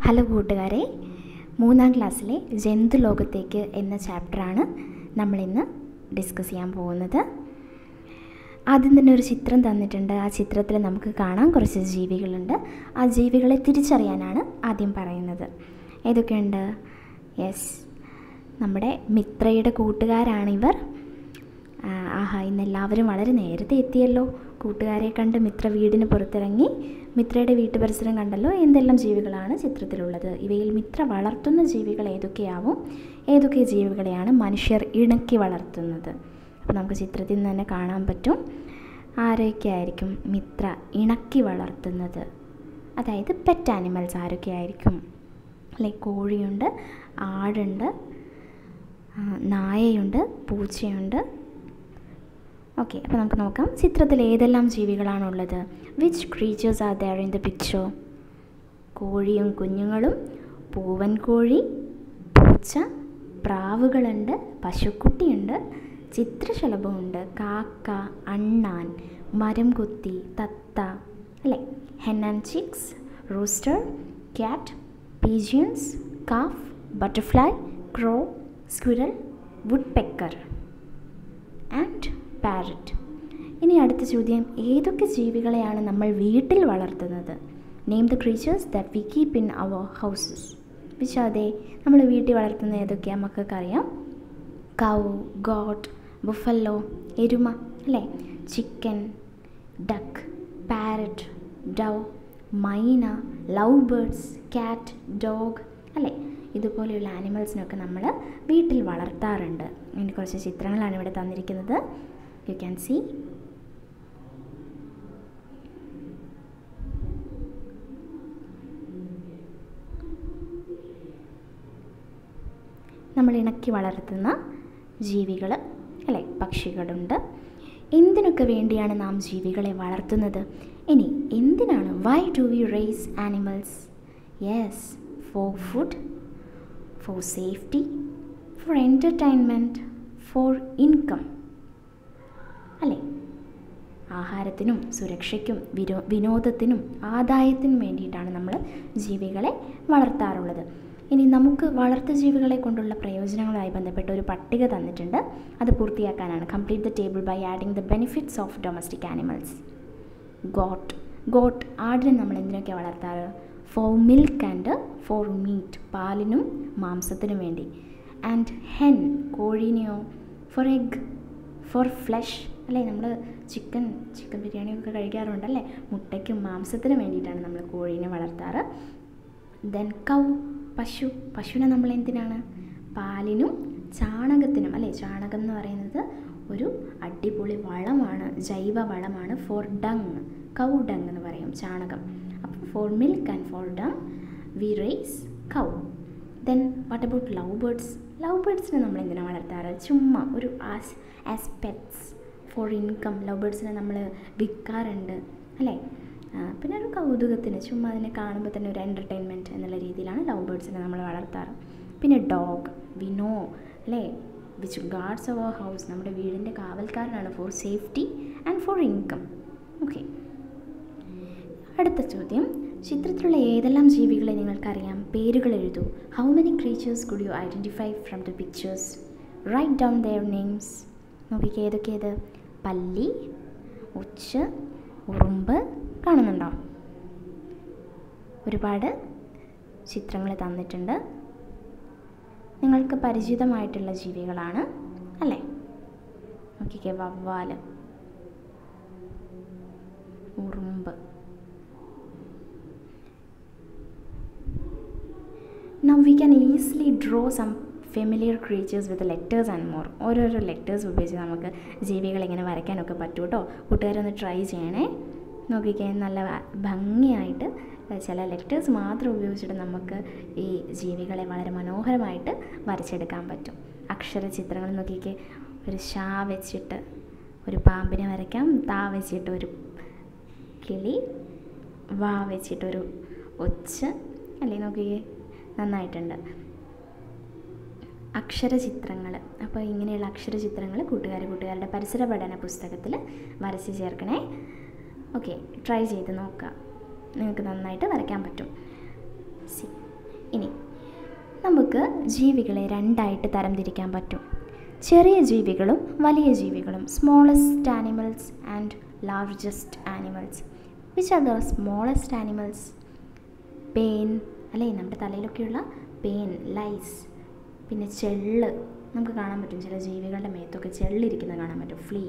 Hello കൂട്ടുകാരെ, 3ാം ക്ലാസ്സിലെ ജന്തുലോകത്തേക്ക് എന്ന ചാപ്റ്ററാണ് നമ്മളിന്ന് ഡിസ്കസ് ചെയ്യാൻ പോകുന്നത്. ആദ്യം തന്നെ ഒരു ചിത്രം തന്നിട്ടുണ്ട്. ആ ചിത്രത്തിൽ നമുക്ക് കാണാൻ കുറച്ച് ജീവികളുണ്ട്. ആ ജീവികളെ തിരിച്ചറിയാനാണ് ആദ്യം പറയുന്നത്. ഏതൊക്കെയുണ്ട്? യെസ്, നമ്മുടെ മിത്രയുടെ കൂട്ടുകാരാണിവർ. ആഹാ, ഇന്നെല്ലാവരും വളരെ നേരത്തെ എത്തിയല്ലോ. കൂട്ടുകാരെ കണ്ട് മിത്ര വീടിന് പുറത്തിറങ്ങി. മിത്രയുടെ വീട്ടുപരിസരം കണ്ടല്ലോ. എന്തെല്ലാം ജീവികളാണ് ചിത്രത്തിലുള്ളത്? ഇവയിൽ മിത്ര വളർത്തുന്ന ജീവികൾ ഏതൊക്കെ ജീവികളെയാണ് മനുഷ്യർ ഇണക്കി വളർത്തുന്നത്? അപ്പോൾ നമുക്ക് ചിത്രത്തിൽ നിന്ന് തന്നെ കാണാൻ പറ്റും ആരൊക്കെയായിരിക്കും മിത്ര ഇണക്കി വളർത്തുന്നത്. അതായത് പെറ്റ് ആനിമൽസ് ആരൊക്കെയായിരിക്കും? ലൈക്ക് കോഴിയുണ്ട്, ആടുണ്ട്, നായയുണ്ട്, പൂച്ചയുണ്ട്. ഓക്കെ, അപ്പോൾ നമുക്ക് നോക്കാം ചിത്രത്തിൽ ഏതെല്ലാം ജീവികളാണുള്ളത്. Which creatures are there in the picture? കോഴിയും കുഞ്ഞുങ്ങളും, പൂവൻ കോഴി, പൂച്ച, പ്രാവുകളുണ്ട്, പശുക്കുട്ടിയുണ്ട്, ചിത്രശലഭമുണ്ട്, കാക്ക, അണ്ണാൻ, മരം കൊത്തി, തത്ത, അല്ലേ, hen and chicks, rooster, cat, pigeons, calf, butterfly, crow, squirrel, woodpecker and parrot. ഇനി അടുത്ത ചോദ്യം, ഏതൊക്കെ ജീവികളെയാണ് നമ്മൾ വീട്ടിൽ വളർത്തുന്നത്? Name the creatures that we keep in our houses. Which are they? നമ്മൾ വീട്ടിൽ വളർത്തുന്ന ഏതൊക്കെയാണ് മക്കൾക്കറിയാം? കൗ, ഗോട്ട്, ബുഫല്ലോ, എരുമ, അല്ലേ, chicken, duck, parrot, dove, myna, love birds, cat, dog, അല്ലേ. ഇതുപോലെയുള്ള ആനിമൽസിനൊക്കെ നമ്മൾ വീട്ടിൽ വളർത്താറുണ്ട്. ഇനി കുറച്ച് ചിത്രങ്ങളാണ് ഇവിടെ തന്നിരിക്കുന്നത്. You can see. നമ്മൾ ഇണക്കി വളർത്തുന്ന ജീവികൾ, അല്ലേ, പക്ഷികളുണ്ട്. എന്തിനൊക്കെ വേണ്ടിയാണ് നാം ജീവികളെ വളർത്തുന്നത്? ഇനി എന്തിനാണ്? Why do we raise animals? Yes, for food, for safety, for entertainment, for income, അല്ലേ. ആഹാരത്തിനും സുരക്ഷയ്ക്കും വിനോദത്തിനും ആദായത്തിനും വേണ്ടിയിട്ടാണ് നമ്മൾ ജീവികളെ വളർത്താറുള്ളത്. ഇനി നമുക്ക് വളർത്തു ജീവികളെ കൊണ്ടുള്ള പ്രയോജനങ്ങളുമായി ബന്ധപ്പെട്ട ഒരു പട്ടിക തന്നിട്ടുണ്ട്. അത് പൂർത്തിയാക്കാനാണ്. Complete the table by adding the benefits of domestic animals. Goat, ആടിനെ നമ്മൾ എന്തിനൊക്കെയാണ് വളർത്താറ്? For milk and for meat, പാലിനും മാംസത്തിനും വേണ്ടി. ആൻഡ് ഹെൻ, കോഴീനെയോ? ഫോർ എഗ്, ഫോർ ഫ്ലഷ്, അല്ലേ. നമ്മൾ ചിക്കൻ ബിരിയാണിയൊക്കെ കഴിക്കാറുണ്ടല്ലേ. മുട്ടയ്ക്കും മാംസത്തിനും വേണ്ടിയിട്ടാണ് നമ്മൾ കോഴീനെ വളർത്താറ്. ദെൻ കൗ, പശുവിനെ നമ്മൾ എന്തിനാണ്? പാലിനും ചാണകത്തിനും, അല്ലേ. ചാണകം എന്ന് പറയുന്നത് ഒരു അടിപൊളി വളമാണ്, ജൈവ വളമാണ്. ഫോർ ഡങ്, കൗ ഡങ് എന്ന് പറയും, ചാണകം. അപ്പോൾ for milk and for dung we raise cow. Then what about love birds? Love ബേർഡ്സിനെ നമ്മൾ എന്തിനാണ് വളർത്താറ്? ചുമ്മാ ഒരു as pets. For income, love ബേർഡ്സിനെ നമ്മൾ വിൽക്കാറുണ്ട്, അല്ലേ. പിന്നെ ഒരു കൗതുകത്തിന്, ചുമ്മാ അതിനെ കാണുമ്പോൾ തന്നെ ഒരു എൻ്റർടൈൻമെൻറ്റ് എന്നുള്ള രീതിയിലാണ് ലവ് ബേർഡ്സിനെ നമ്മൾ വളർത്താറ്. പിന്നെ ഡോഗ്, വി നോ, അല്ലേ, വിച്ച് ഗാർഡ്സ് അവർ ഹൗസ്, നമ്മുടെ വീടിൻ്റെ കാവൽക്കാരനാണ്. For safety and for income. Okay, അടുത്ത ചോദ്യം, ചിത്രത്തിലുള്ള ഏതെല്ലാം ജീവികളെ നിങ്ങൾക്കറിയാം? പേരുകൾ എഴുതൂ. How many creatures could you identify from the pictures? Write down their names. നോക്കിക്കേ, ഏതൊക്കെയത്? പല്ലി, ഉച്ച്, ഉറുമ്പ്, കാണുന്നുണ്ടോ? ഒരുപാട് ചിത്രങ്ങൾ തന്നിട്ടുണ്ട്. നിങ്ങൾക്ക് പരിചിതമായിട്ടുള്ള ജീവികളാണ്, അല്ലേ. നോക്കിക്കേ, വവ്വാല്, ഉറുമ്പ്. Now we can easily draw some familiar creatures with the letters and more. ഓരോരോ ലെറ്റേഴ്സ് ഉപയോഗിച്ച് നമുക്ക് ജീവികളെ ഇങ്ങനെ വരയ്ക്കാനൊക്കെ പറ്റും കേട്ടോ. കൂട്ടുകാരൊന്ന് ട്രൈ ചെയ്യണേ. നോക്കിക്കേ, നല്ല ഭംഗിയായിട്ട് ചില ലെറ്റേഴ്സ് മാത്രം ഉപയോഗിച്ചിട്ട് നമുക്ക് ഈ ജീവികളെ വളരെ മനോഹരമായിട്ട് വരച്ചെടുക്കാൻ പറ്റും. അക്ഷരചിത്രങ്ങൾ നോക്കിക്കേ, ഒരു ഷാ വെച്ചിട്ട് ഒരു പാമ്പിനെ വരയ്ക്കാം, താ വെച്ചിട്ട് ഒരു കിളി, വാ വെച്ചിട്ടൊരു ഒച്ച്, അല്ലേ. നോക്കിക്കേ, നന്നായിട്ടുണ്ട്. അക്ഷരചിത്രങ്ങൾ. അപ്പോൾ ഇങ്ങനെയുള്ള അക്ഷരചിത്രങ്ങൾ കൂട്ടുകാരുടെ പരിസര പഠന പുസ്തകത്തിൽ വരച്ച് ചേർക്കണേ. ഓക്കെ, ട്രൈ ചെയ്ത് നോക്കുക. നിങ്ങൾക്ക് നന്നായിട്ട് വരയ്ക്കാൻ പറ്റും. ഇനി നമുക്ക് ജീവികളെ രണ്ടായിട്ട് തരംതിരിക്കാൻ പറ്റും. ചെറിയ ജീവികളും വലിയ ജീവികളും. Smallest animals and largest animals. Which are the smallest animals? പേൻ, അല്ലേ, നമ്മുടെ തലയിലൊക്കെയുള്ള പേൻ, ലൈസ്. പിന്നെ ചെള്ള് നമുക്ക് കാണാൻ പറ്റും, ചില ജീവികളുടെ മേത്തൊക്കെ ചെള്ളിരിക്കുന്നത് കാണാൻ പറ്റും. ഫ്ലീ.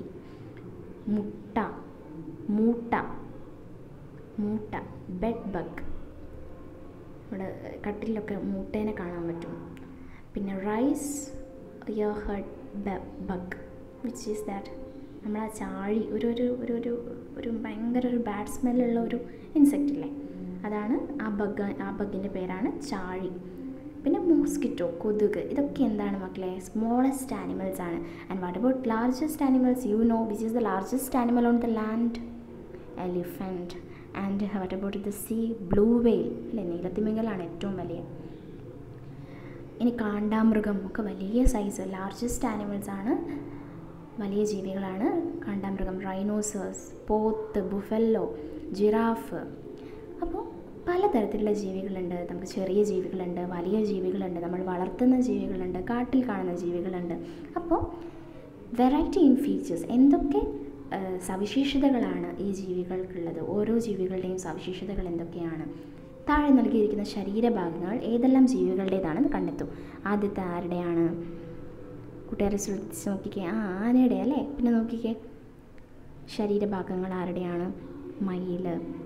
മൂട്ട, ബെഡ് ബഗ്, ഇവിടെ കട്ടിലൊക്കെ മൂട്ടേനെ കാണാൻ പറ്റും. പിന്നെ rice ear head bug, which is that, നമ്മളാ ചാഴി, ഒരു ഭയങ്കര ഒരു ബാഡ് സ്മെല്ലുള്ള ഒരു ഇൻസെക്റ്റ് ഇല്ലേ, അതാണ് ആ ബഗിൻ്റെ പേരാണ് ചാഴി. പിന്നെ മോസ്കിറ്റോ, കൊതുക്. ഇതൊക്കെ എന്താണ് മക്കളെ? സ്മോളസ്റ്റ് ആനിമൽസ് ആണ്. And what about largest animals? You know which is the largest animal on the land? Elephant. And what about the sea? Blue whale, അല്ലേ, നീലത്തിമിംഗലാണ് ഏറ്റവും വലിയ. ഇനി കാണ്ടാമൃഗം ഒക്കെ വലിയ സൈസ്, ലാർജസ്റ്റ് ആനിമൽസ് ആണ്, വലിയ ജീവികളാണ് കാണ്ടാമൃഗം. റൈനോസേഴ്സ്, പോത്ത്, ബുഫല്ലോ, ജിറാഫ്. അപ്പോൾ പലതരത്തിലുള്ള ജീവികളുണ്ട്. നമുക്ക് ചെറിയ ജീവികളുണ്ട്, വലിയ ജീവികളുണ്ട്, നമ്മൾ വളർത്തുന്ന ജീവികളുണ്ട്, കാട്ടിൽ കാണുന്ന ജീവികളുണ്ട്. അപ്പോൾ വെറൈറ്റി ഇൻ ഫീച്ചേഴ്സ്, എന്തൊക്കെ സവിശേഷതകളാണ് ഈ ജീവികൾക്കുള്ളത്, ഓരോ ജീവികളുടെയും സവിശേഷതകൾ എന്തൊക്കെയാണ്? താഴെ നൽകിയിരിക്കുന്ന ശരീരഭാഗങ്ങൾ ഏതെല്ലാം ജീവികളുടേതാണെന്ന് കണ്ടെത്തും. ആദ്യത്തെ ആരുടെയാണ്? കൂട്ടുകാരെ ശ്രദ്ധിച്ച് നോക്കിക്കേ. ആനയുടെ അല്ലേ. പിന്നെ നോക്കിക്കേ, ശരീരഭാഗങ്ങൾ ആരുടെയാണ്? മയിൽ.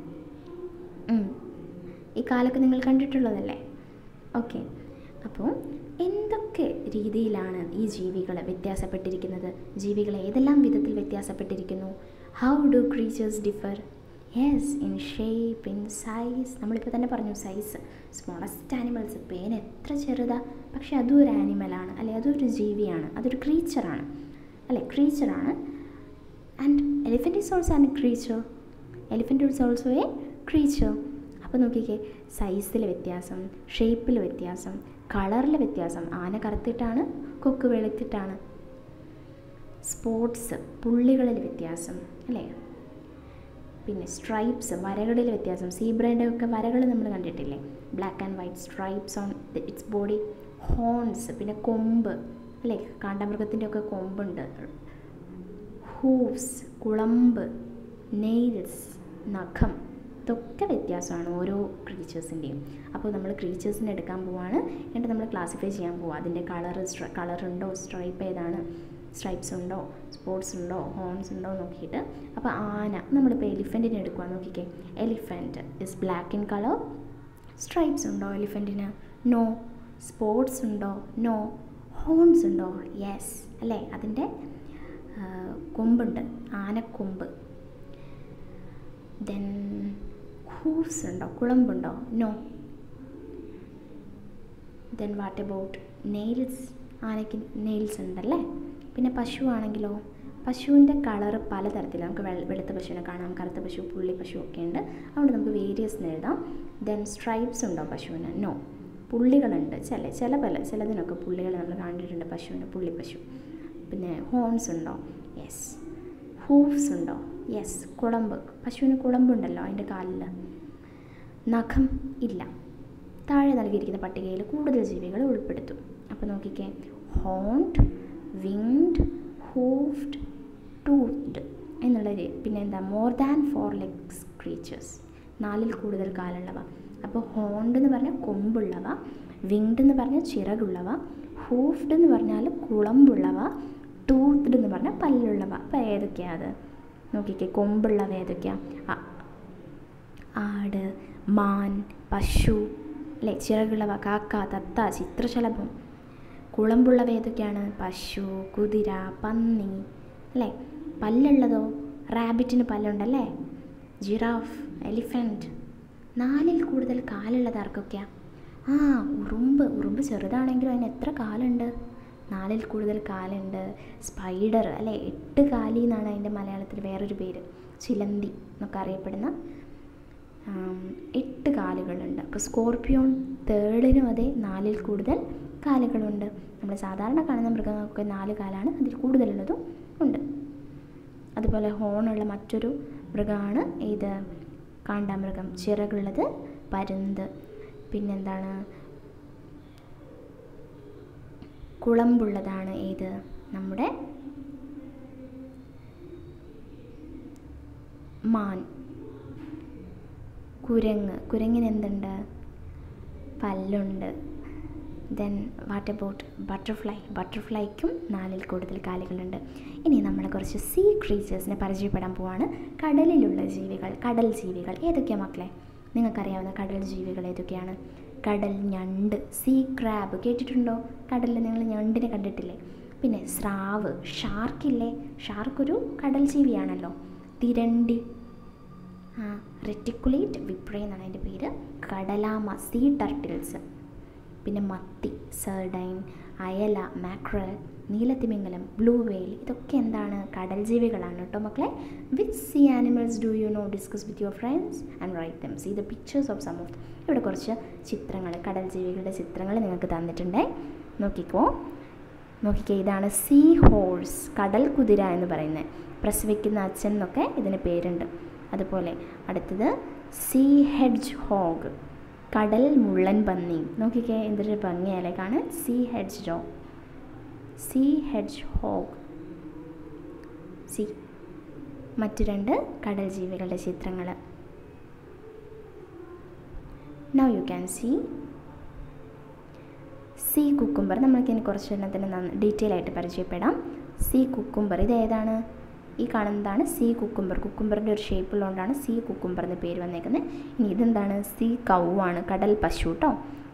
ഈ കാലൊക്കെ നിങ്ങൾ കണ്ടിട്ടുള്ളതല്ലേ? ഓക്കെ. അപ്പോൾ എന്തൊക്കെ രീതിയിലാണ് ഈ ജീവികൾ വ്യത്യാസപ്പെട്ടിരിക്കുന്നത്? ജീവികൾ ഏതെല്ലാം വിധത്തിൽ വ്യത്യാസപ്പെട്ടിരിക്കുന്നു? How do creatures differ? Yes, in shape, in size. നമ്മളിപ്പോൾ തന്നെ പറഞ്ഞു സൈസ്. സ്മോളസ്റ്റ് ആനിമൽസ്, പേൻ എത്ര ചെറുതാ, പക്ഷെ അതും ഒരു ആനിമലാണ്, അല്ലെ, അതൊരു ജീവിയാണ്, അതൊരു ക്രീച്ചറാണ്, അല്ലേ, ക്രീച്ചറാണ്. And elephant is also an creature. Elephant is also a creature. അപ്പോൾ നോക്കിക്കേ, സൈസിൽ വ്യത്യാസം, ഷേപ്പിൽ വ്യത്യാസം, കളറിൽ വ്യത്യാസം. ആന കറുത്തിട്ടാണ്, കൊക്ക് വെളുത്തിട്ടാണ്. സ്പോട്ട്സ്, പുള്ളികളിൽ വ്യത്യാസം, അല്ലേ. പിന്നെ സ്ട്രൈപ്സ്, വരകളിൽ വ്യത്യാസം. സീബ്രയുടെ ഒക്കെ വരകൾ നമ്മൾ കണ്ടിട്ടില്ലേ? Black and white stripes on its body. Horns, പിന്നെ കൊമ്പ്, അല്ലേ, കാണ്ടാമൃഗത്തിൻ്റെ ഒക്കെ കൊമ്പുണ്ട്. ഹൂവ്സ്, കുളമ്പ്. നെയിൽസ്, നഖം. ഇതൊക്കെ വ്യത്യാസമാണ് ഓരോ ക്രീച്ചേഴ്സിൻ്റെയും. അപ്പോൾ നമ്മൾ ക്രീച്ചേഴ്സിനെ എടുക്കാൻ പോവാണ്, എന്നിട്ട് നമ്മൾ ക്ലാസിഫൈ ചെയ്യാൻ പോവാം. അതിൻ്റെ കളറുണ്ടോ, സ്ട്രൈപ്പ് ഏതാണ്, സ്ട്രൈപ്സ് ഉണ്ടോ, സ്പോട്ട്സ് ഉണ്ടോ, ഹോൺസ് ഉണ്ടോ നോക്കിയിട്ട്. അപ്പോൾ ആന, നമ്മളിപ്പോൾ എലിഫൻറ്റിനെ എടുക്കുക. നോക്കിക്കേ, elephant is black in colour. Stripes ഉണ്ടോ എലിഫൻറ്റിന്? നോ. സ്പോട്ട്സ് ഉണ്ടോ? നോ. ഹോൺസ് ഉണ്ടോ? യെസ്, അല്ലേ, അതിൻ്റെ കൊമ്പുണ്ട്, ആനക്കൊമ്പ്. ദെൻ ഹൂവ്സ് ഉണ്ടോ, കുളമ്പുണ്ടോ? No. Then what about nails? ആനയ്ക്ക് നെയിൽസ് ഉണ്ടല്ലേ. പിന്നെ പശു ആണെങ്കിലോ? പശുവിൻ്റെ കളറ് പലതരത്തിലാണ്. നമുക്ക് വെളുത്ത പശുവിനെ കാണാം, കറുത്ത പശു, പുള്ളി പശു ഒക്കെ ഉണ്ട്. അതുകൊണ്ട് നമുക്ക് വേരിയസ് എന്ന് എഴുതാം. ദെൻ സ്ട്രൈപ്സ് ഉണ്ടോ പശുവിന്? നോ. പുള്ളികളുണ്ട്, ചിലതിനൊക്കെ പുള്ളികൾ നമ്മൾ കണ്ടിട്ടുണ്ട് പശുവിന്, പുള്ളി പശു. പിന്നെ ഹോൺസ് ഉണ്ടോ? യെസ്. ഹൂവ്സ് ഉണ്ടോ? യെസ്. കുളമ്പ്, പശുവിന് കുളമ്പുണ്ടല്ലോ അതിൻ്റെ കാലിൽ. നഖം ഇല്ല. താഴെ നൽകിയിരിക്കുന്ന പട്ടികയിൽ കൂടുതൽ ജീവികളെ ഉൾപ്പെടുത്തും. അപ്പോൾ നോക്കിക്കേ, ഹോൺഡ്, വിങ്ഡ്, ഹൂവ്ഡ്, ടൂത്ത്ഡ് എന്നുള്ള പിന്നെ എന്താ, മോർ ദാൻ 4 legs ക്രീച്ചേഴ്സ്, 4ൽ കൂടുതൽ കാലുള്ളവ. അപ്പോൾ ഹോൺഡ് എന്ന് പറഞ്ഞാൽ കൊമ്പുള്ളവ, വിങ്ഡ് എന്ന് പറഞ്ഞാൽ ചിറകുള്ളവ, ഹൂവ്ഡ് എന്ന് പറഞ്ഞാൽ കുളമ്പുള്ളവ, ടൂത്ത്ഡ് എന്ന് പറഞ്ഞാൽ പല്ലുള്ളവ. അപ്പോൾ ഏതൊക്കെയാണ് അത് നോക്കിക്കേ, കൊമ്പുള്ളവ ഏതൊക്കെയാണ്? ആട്, മാൻ, പശു, അല്ലേ, ചിറകുള്ളവ കാക്ക, തത്ത, ചിത്രശലഭം. കുളമ്പുള്ളവ ഏതൊക്കെയാണ്? പശു, കുതിര, പന്നി, അല്ലേ. പല്ലുള്ളതോ? റാബിറ്റിന് പല്ലുണ്ടല്ലേ. Giraffe, elephant. 4ൽ കൂടുതൽ കാലുള്ളത് ആർക്കൊക്കെയാണ്? ഉറുമ്പ് ചെറുതാണെങ്കിലും അതിന് എത്ര കാലുണ്ട്? 4ൽ കൂടുതൽ കാലുണ്ട്. സ്പൈഡർ, അല്ലേ, 8 കാലി എന്നാണ് അതിൻ്റെ മലയാളത്തിൽ വേറൊരു പേര്, ചിലന്തി എന്നൊക്കെ അറിയപ്പെടുന്ന 8 കാലുകളുണ്ട്. അപ്പോൾ സ്കോർപ്പിയോൺ, തേളിനും അതേ 4ൽ കൂടുതൽ കാലുകളുണ്ട്. നമ്മൾ സാധാരണ കാണുന്ന മൃഗങ്ങൾക്കൊക്കെ 4 കാലാണ്, അതിൽ കൂടുതലുള്ളതും ഉണ്ട്. അതുപോലെ ഹോണുള്ള മറ്റൊരു മൃഗമാണ് ഏത്? കാണ്ടാമൃഗം. ചിറകുള്ളത് പരുന്ത്. പിന്നെന്താണ്? കുളമ്പുള്ളതാണ് ഏത്? നമ്മുടെ മാൻ. കുരങ്ങിന് എന്തുണ്ട്? പല്ലുണ്ട്. ദെൻ വാട്ട് അബൌട്ട് ബട്ടർഫ്ലൈക്കും 4-ൽ കൂടുതൽ കാലുകളുണ്ട്. ഇനി നമ്മൾ കുറച്ച് സീ ക്രീച്ചേഴ്സിനെ പരിചയപ്പെടാൻ പോവാണ്. കടലിലുള്ള ജീവികൾ, കടൽ ജീവികൾ ഏതൊക്കെയാണ് മക്കളെ? നിങ്ങൾക്കറിയാവുന്ന കടൽ ജീവികൾ ഏതൊക്കെയാണ്? കടൽ ഞണ്ട്, സീ ക്രാബ് കേട്ടിട്ടുണ്ടോ? കടലിൽ നിങ്ങൾ ഞണ്ടിനെ കണ്ടിട്ടില്ലേ? പിന്നെ സ്രാവ്, ഷാർക്കില്ലേ? ഷാർക്കൊരു കടൽ ജീവിയാണല്ലോ. തിരണ്ടി, റെറ്റിക്കുലേറ്റ് വിപ്രേ എന്നാണ് അതിൻ്റെ പേര്. കടലാമ, സീ ടർട്ടിൽസ്. പിന്നെ മത്തി, സർഡൈൻ, അയല, മാക്രൽ, നീലത്തിമിംഗലം, ബ്ലൂ വെയിൽ, ഇതൊക്കെ എന്താണ്? കടൽ ജീവികളാണ് കേട്ടോ മക്കളെ. Which sea animals do you know? Discuss with your friends and write them. See the pictures of some of. ഇവിടെ കുറച്ച് ചിത്രങ്ങൾ, കടൽ ജീവികളുടെ ചിത്രങ്ങൾ നിങ്ങൾക്ക് തന്നിട്ടുണ്ട്. നോക്കിക്കേ, ഇതാണ് സീ ഹോഴ്സ്, കടൽ കുതിര എന്ന് പറയുന്നത്. പ്രസവിക്കുന്ന അച്ഛൻ എന്നൊക്കെ ഇതിന് പേരുണ്ട്. അതുപോലെ അടുത്തത് സീ ഹെഡ്ജ് ഹോഗ്, കടൽ മുള്ളൻ പന്നി. നോക്കിക്കേ എന്തൊരു ഭംഗിയല്ലേ കാണാൻ. Sea hedgehog. മറ്റു 2 കടൽ ജീവികളുടെ ചിത്രങ്ങൾ. Now you can see cucumber. നമ്മൾക്കിനി കുറച്ച് എണ്ണത്തിന് ഡീറ്റെയിൽ ആയിട്ട് പരിചയപ്പെടാം. സീ കുക്കുംബർ ഇത് ഏതാണ്? ഈ കാണുന്നതാണ് സീ കുക്കുംബർ. കുക്കുംബറിൻ്റെ ഒരു ഷേപ്പുള്ളതുകൊണ്ടാണ് സീ കുക്കുംബർ എന്ന് പേര് വന്നേക്കുന്നത്. ഇനി ഇതെന്താണ്? സീ കൗവാണ്, കടൽ പശു കേട്ടോ.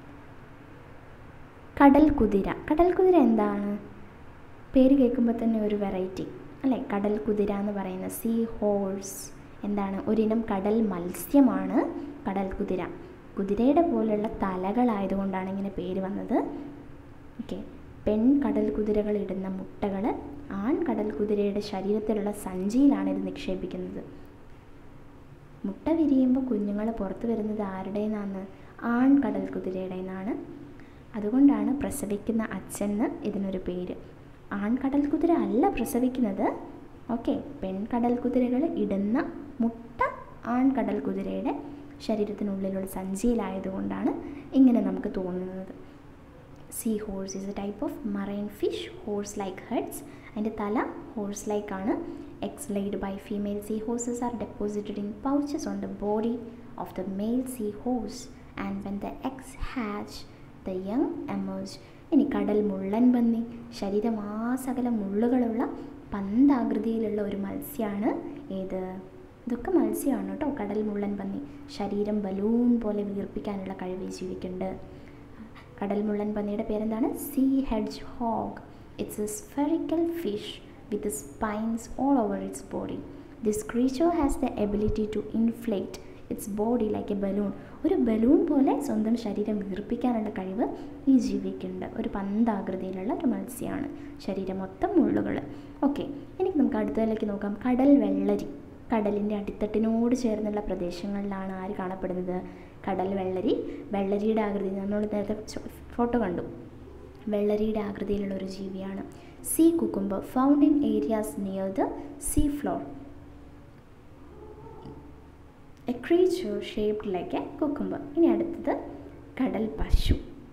കടൽ കുതിര എന്താണ്? പേര് കേൾക്കുമ്പോൾ തന്നെ ഒരു വെറൈറ്റി അല്ലേ? കടൽ കുതിര എന്ന് പറയുന്ന സീ ഹോഴ്സ് എന്താണ്? ഒരിനം കടൽ മത്സ്യമാണ് കടൽ കുതിര. കുതിരയുടെ പോലുള്ള തലകളായതുകൊണ്ടാണ് ഇങ്ങനെ പേര് വന്നത്. ഓക്കെ. പെൺ കടൽ കുതിരകൾ ഇടുന്ന മുട്ടകൾ ആൺ കടൽ കുതിരയുടെ ശരീരത്തിലുള്ള സഞ്ചിയിലാണ് ഇത് നിക്ഷേപിക്കുന്നത്. മുട്ട വിരിയുമ്പോൾ കുഞ്ഞുങ്ങൾ പുറത്തു വരുന്നത് ആരുടെ നിന്നാണ്? ആൺ കടൽ കുതിരയുടെ നിന്നാണ്. അതുകൊണ്ടാണ് പ്രസവിക്കുന്ന അച്ഛന് ഇതിനൊരു പേര്. ആൺ കടൽ കുതിര അല്ല പ്രസവിക്കുന്നത്. ഓക്കെ. പെൺകടൽ കുതിരകൾ ഇടുന്ന മുട്ട ആൺ കടൽ കുതിരയുടെ ശരീരത്തിനുള്ളിലുള്ള സഞ്ചിയിലായതുകൊണ്ടാണ് ഇങ്ങനെ നമുക്ക് തോന്നുന്നത്. Sea horse is a type of marine fish, horse-like heads. അതിൻ്റെ തല horse-like ആണ്. Eggs laid by female seahorses are deposited in pouches on the body of the male seahorse, and when the eggs hatch, the young emerge. ഇനി കടൽ മുള്ളൻ പന്നി, ശരീരമാസകലം മുള്ളുകളുള്ള പന്താകൃതിയിലുള്ള ഒരു മത്സ്യമാണ് ഏത്? ഇതൊക്കെ മത്സ്യമാണ് കേട്ടോ. കടൽ മുള്ളൻ പന്നി ശരീരം ബലൂൺ പോലെ വീർപ്പിക്കാനുള്ള കഴിവ് ജീവിക്കുന്നുണ്ട്. കടൽ മുള്ളൻ പന്നിയുടെ പേരെന്താണ്? Sea hedgehog. It's a spherical fish with spines all over its body. This creature has the ability to inflate its body like a balloon. ഒരു ബലൂൺ പോലെ സ്വന്തം ശരീരം വീർപ്പിക്കാനുള്ള കഴിവ് ഈ ജീവിക്കുന്നുണ്ട്. ഒരു പന്താകൃതിയിലുള്ള ഒരു മത്സ്യമാണ്. ശരീരം മൊത്തം മുള്ളുകൾ. ഓക്കെ. ഇനി നമുക്ക് അടുത്തതിലേക്ക് നോക്കാം. കടൽ വെള്ളരി. കടലിൻ്റെ അടിത്തട്ടിനോട് ചേർന്നുള്ള പ്രദേശങ്ങളിലാണ് ആര് കാണപ്പെടുന്നത്? കടൽ വെള്ളരി. വെള്ളരിയുടെ ആകൃതി നമ്മൾ നേരത്തെ ഫോട്ടോ കണ്ടു. വെള്ളരിയുടെ ആകൃതിയിലുള്ള ഒരു ജീവിയാണ്. Sea cucumber found in areas near the sea floor. A creature shaped like a cucumber. ഇനി അടുത്തത് കടൽ പശു.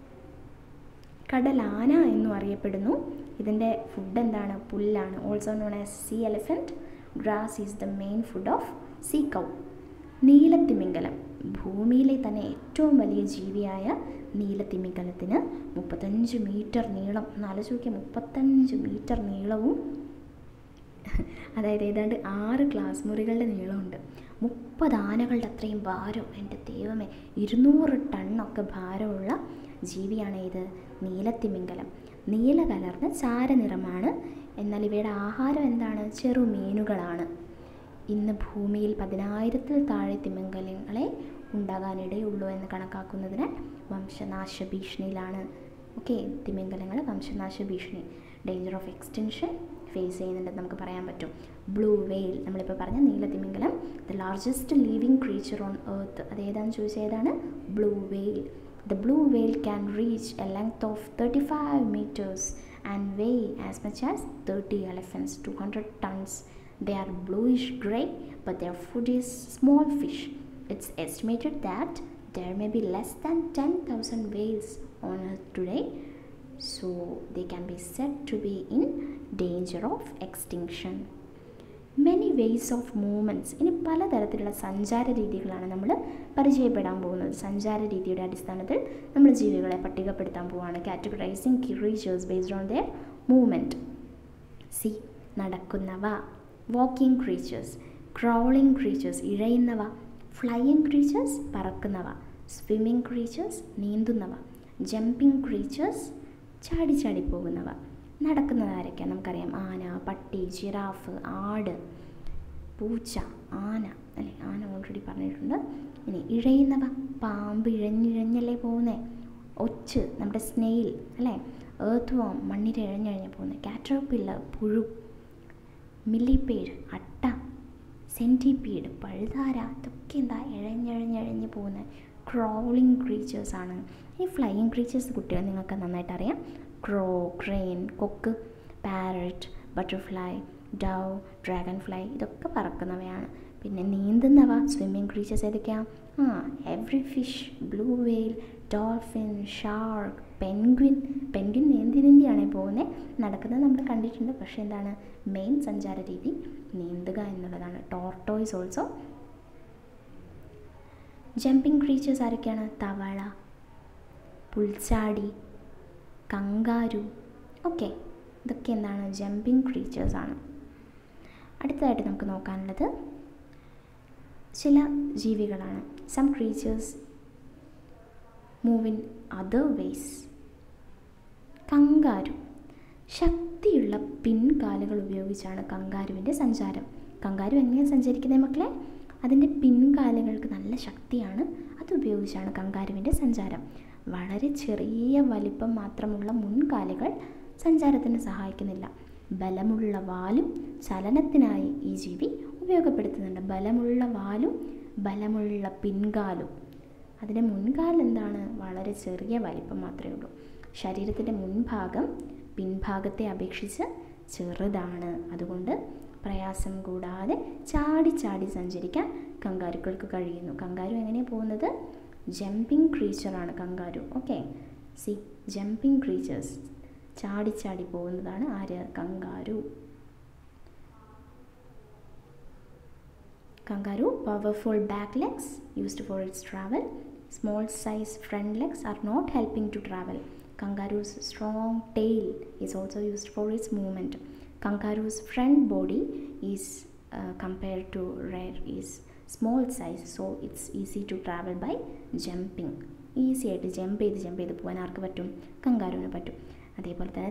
കടലാന എന്നും അറിയപ്പെടുന്നു. ഇതിൻ്റെ ഫുഡ് എന്താണ്? പുല്ലാണ്. Also known as sea elephant. Grass is the main food of sea cow. നീലത്തിമിംഗലം. ഭൂമിയിലെ തന്നെ ഏറ്റവും വലിയ ജീവിയായ നീലത്തിമിംഗലത്തിന് 35 മീറ്റർ നീളം. ആലോചിക്കുക, 35 മീറ്റർ നീളവും, അതായത് ഏതാണ്ട് 6 ക്ലാസ് മുറികളുടെ നീളമുണ്ട്. 30 ആനകളുടെ അത്രയും ഭാരം. എൻ്റെ ദൈവമേ, 200 ടണ്ണൊക്കെ ഭാരമുള്ള ജീവിയാണ് ഇത് നീലത്തിമിംഗലം. നീല കലർന്ന ചാരനിറമാണ്. എന്നാൽ ഇവയുടെ ആഹാരം എന്താണ്? ചെറുമീനുകളാണ്. ഇന്ന് ഭൂമിയിൽ 10,000-ൽ താഴെ തിമിംഗലങ്ങളെ ഉണ്ടാകാനിടയുള്ളൂ എന്ന് കണക്കാക്കുന്നതിനാൽ വംശനാശ ഭീഷണിയിലാണ്. ഓക്കെ. തിമിംഗലങ്ങൾ വംശനാശ ഭീഷണി, ഡേഞ്ചർ ഓഫ് എക്സ്റ്റൻഷൻ ഫേസ് ചെയ്യുന്നുണ്ടെന്ന് നമുക്ക് പറയാൻ പറ്റും. ബ്ലൂ വെയിൽ, നമ്മളിപ്പോൾ പറഞ്ഞ നീലത്തിമിംഗലം, the largest living creature on earth. അതേതാണെന്ന് ചോദിച്ചാൽ ഏതാണ്? Blue whale. The blue whale can reach a length of 35 meters and weigh as much as 30 elephants, 200 tons. They are bluish gray, but their food is small fish. It's estimated that there may be less than 10,000 whales on Earth today. so they can be said to be in danger of extinction. Many ways of movements. ഇനി പലതരത്തിലുള്ള സഞ്ചാര രീതികളാണ് നമ്മൾ പരിചയപ്പെടാൻ പോകുന്നത്. സഞ്ചാര രീതിയുടെ അടിസ്ഥാനത്തിൽ നമ്മൾ ജീവികളെ പട്ടികപ്പെടുത്താൻ പോവുകയാണ്. Categorising creatures based on their movement. See, നടക്കുന്നവ, വാക്കിംഗ് ക്രീച്ചേഴ്സ്, ക്രൗളിംഗ് ക്രീച്ചേഴ്സ് ഇഴയുന്നവ, ഫ്ലൈയിങ് ക്രീച്ചേഴ്സ് പറക്കുന്നവ, സ്വിമ്മിങ് ക്രീച്ചേഴ്സ് നീന്തുന്നവ, ജമ്പിങ് ക്രീച്ചേഴ്സ് ചാടി ചാടി പോകുന്നവ. നടക്കുന്നതാരൊക്കെയാണ് നമുക്കറിയാം. ആന, പട്ടി, ജിറാഫ്, ആട്, പൂച്ച, ആന അല്ലേ, ആന ഓൾറെഡി പറഞ്ഞിട്ടുണ്ട്. ഇനി ഇഴയുന്നവ, പാമ്പ് ഇഴഞ്ഞിഴഞ്ഞല്ലേ പോകുന്നത്. ഒച്ച് നമ്മുടെ സ്നെയിൽ അല്ലേ, എർത്ത് വോം മണ്ണിൽ ഇഴഞ്ഞിഴഞ്ഞ് പോകുന്നത്. കാറ്റർപില്ലർ പുഴു, മില്ലിപ്പേഡ് അട്ട, സെൻറ്റിപീഡ് പഴുതാര, ഇതൊക്കെ എന്താ ഇഴഞ്ഞിഴഞ്ഞിഴഞ്ഞ് പോകുന്നത് ക്രോളിങ് ക്രീച്ചേഴ്സാണ്. ഈ ഫ്ലൈയിങ് ക്രീച്ചേഴ്സ് കുട്ടികൾ നിങ്ങൾക്ക് നന്നായിട്ട് അറിയാം. ക്രോ, ക്രെയിൻ, കൊക്ക്, parrot, butterfly, dove, dragonfly ഇതൊക്കെ പറക്കുന്നവയാണ്. പിന്നെ നീന്തുന്നവ, സ്വിമ്മിങ് ക്രീച്ചേഴ്സ് ഏതൊക്കെയാണ്? Every fish, blue whale, dolphin, shark, penguin. Penguin നീന്തിയാണ് പോകുന്നത്. നടക്കുന്നത് നമ്മൾ കണ്ടിട്ടുണ്ട്. പക്ഷേ എന്താണ് മെയിൻ സഞ്ചാര രീതി നീന്തുക എന്നുള്ളതാണ്. Tortoise also. ജമ്പിങ് ക്രീച്ചേഴ്സ് ആരൊക്കെയാണ്? തവള, പുൽച്ചാടി, കങ്കാരു. ഓക്കെ, ഇതൊക്കെ എന്താണ് ജമ്പിങ് ക്രീച്ചേഴ്സാണ്. അടുത്തതായിട്ട് നമുക്ക് നോക്കാനുള്ളത് ചില ജീവികളാണ്. Some creatures move in other ways. Kangaroo, ശക്തിയുള്ള പിൻകാലുകൾ ഉപയോഗിച്ചാണ് കങ്കാരുവിൻ്റെ സഞ്ചാരം. കങ്കാരു എങ്ങനെയാണ് സഞ്ചരിക്കുന്നത് മക്കളെ? അതിൻ്റെ പിൻകാലുകൾക്ക് നല്ല ശക്തിയാണ്. അതുപയോഗിച്ചാണ് കങ്കാരുവിൻ്റെ സഞ്ചാരം. വളരെ ചെറിയ വലിപ്പം മാത്രമുള്ള മുൻകാലുകൾ സഞ്ചാരത്തിന് സഹായിക്കുന്നില്ല. ബലമുള്ള വാലും ചലനത്തിനായി ഈ ജീവി ഉപയോഗപ്പെടുത്തുന്നുണ്ട്. ബലമുള്ള വാലും ബലമുള്ള പിൻകാലും. അതിൻ്റെ മുൻകാൽ എന്താണ്? വളരെ ചെറിയ വലിപ്പം മാത്രമേ ഉള്ളൂ. ശരീരത്തിൻ്റെ മുൻഭാഗം പിൻഭാഗത്തെ അപേക്ഷിച്ച് ചെറുതാണ്. അതുകൊണ്ട് പ്രയാസം കൂടാതെ ചാടി ചാടി സഞ്ചരിക്കാൻ കങ്കാരുക്കൾക്ക് കഴിയുന്നു. കങ്കാരു എങ്ങനെയാണ് പോകുന്നത്? ജമ്പിങ് ക്രീച്ചറാണ് kangaroo. Okay, see, jumping creatures ചാടി ചാടി പോകുന്നതാണ് ആര്? Kangaroo. Kangaroo, powerful back legs used for its travel. Small size front legs are not helping to travel. Kangaroo's strong tail is also used for its movement. Kangaroo's front body is compared to rare is small size, so it's easy to travel by jumping. Easy ആയിട്ട് jump ചെയ്ത് പോകാൻ ആർക്ക് പറ്റും? കങ്കാരുവിന് പറ്റും. അതേപോലെ തന്നെ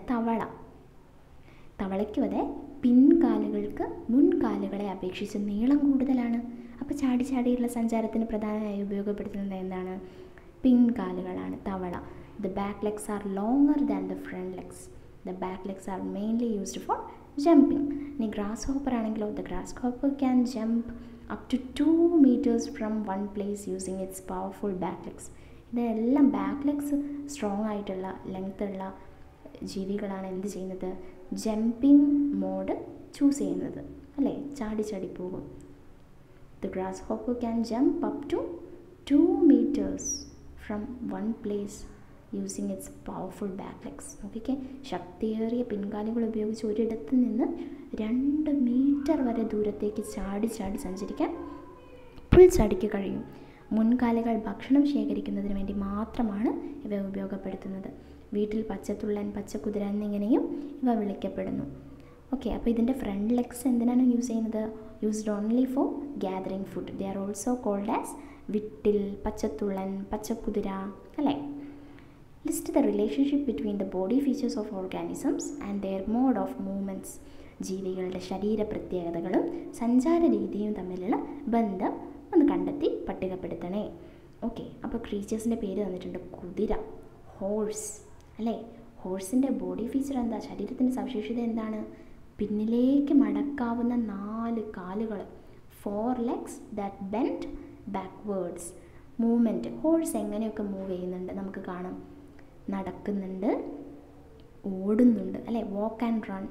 തവളയ്ക്കും അതെ പിൻകാലുകൾക്ക് മുൻകാലുകളെ അപേക്ഷിച്ച് നീളം കൂടുതലാണ്. അപ്പോൾ ചാടിയുള്ള സഞ്ചാരത്തിന് പ്രധാനമായി ഉപയോഗപ്പെടുത്തുന്നത് എന്താണ്? പിൻകാലുകളാണ്. തവള. The back legs are longer than the front legs. The back legs are mainly used for jumping. ഇനി ഗ്രാസ് ഹോപ്പർ ആണെങ്കിലോ, the grasshopper can jump up to 2 meters from one place using its powerful back legs. ഇതെല്ലാം back legs strong ആയിട്ടുള്ള ലെങ്ത്തുള്ള ജീവികളാണ് എന്ത് ചെയ്യുന്നത്? Jumping mode choose ചെയ്യുന്നത് അല്ലേ? ചാടി പോകും. The grasshopper can jump up to 2 meters from one place using its powerful back legs. Okay, ശക്തിയേറിയ പിൻകാലുകൾ ഉപയോഗിച്ച് ഒരിടത്ത് നിന്ന് 2 മീറ്റർ വരെ ദൂരത്തേക്ക് ചാടി സഞ്ചരിക്കാൻ പുൽച്ചാടിക്ക് കഴിയും. മുൻകാലുകൾ ഭക്ഷണം ശേഖരിക്കുന്നതിന് വേണ്ടി മാത്രമാണ് ഇവ ഉപയോഗപ്പെടുത്തുന്നത്. വീട്ടിൽ പച്ചത്തുള്ളൻ, പച്ചക്കുതിര എന്നിങ്ങനെയും ഇവ വിളിക്കപ്പെടുന്നു. ഓക്കെ, അപ്പോൾ ഇതിൻ്റെ ഫ്രണ്ട് ലെഗ്സ് എന്തിനാണ് യൂസ് ചെയ്യുന്നത്? Used only for gathering food. They are also called as വിട്ടിൽ, പച്ചത്തുള്ളൻ, പച്ചക്കുതിര അല്ലേ? List the relationship between the body features of organisms and their mode of movements. ജീവികളുടെ ശരീര പ്രത്യേകതകളും സഞ്ചാര രീതിയും തമ്മിലുള്ള ബന്ധം ഒന്ന് കണ്ടെത്തി പട്ടികപ്പെടുത്തണേ. ഓക്കെ, അപ്പോൾ ക്രീച്ചേഴ്സിൻ്റെ പേര് തന്നിട്ടുണ്ട്. കുതിര, ഹോഴ്സ് അല്ലേ? ഹോഴ്സിൻ്റെ ബോഡി ഫീച്ചർ എന്താ? ശരീരത്തിൻ്റെ സവിശേഷത എന്താണ്? പിന്നിലേക്ക് മടക്കാവുന്ന 4 കാലുകൾ, 4 legs that bend backwards. Movement, horse എങ്ങനെയൊക്കെ മൂവ് ചെയ്യുന്നുണ്ട് നമുക്ക് കാണാം. നടക്കുന്നുണ്ട്, ഓടുന്നുണ്ട് അല്ലേ? Walk and run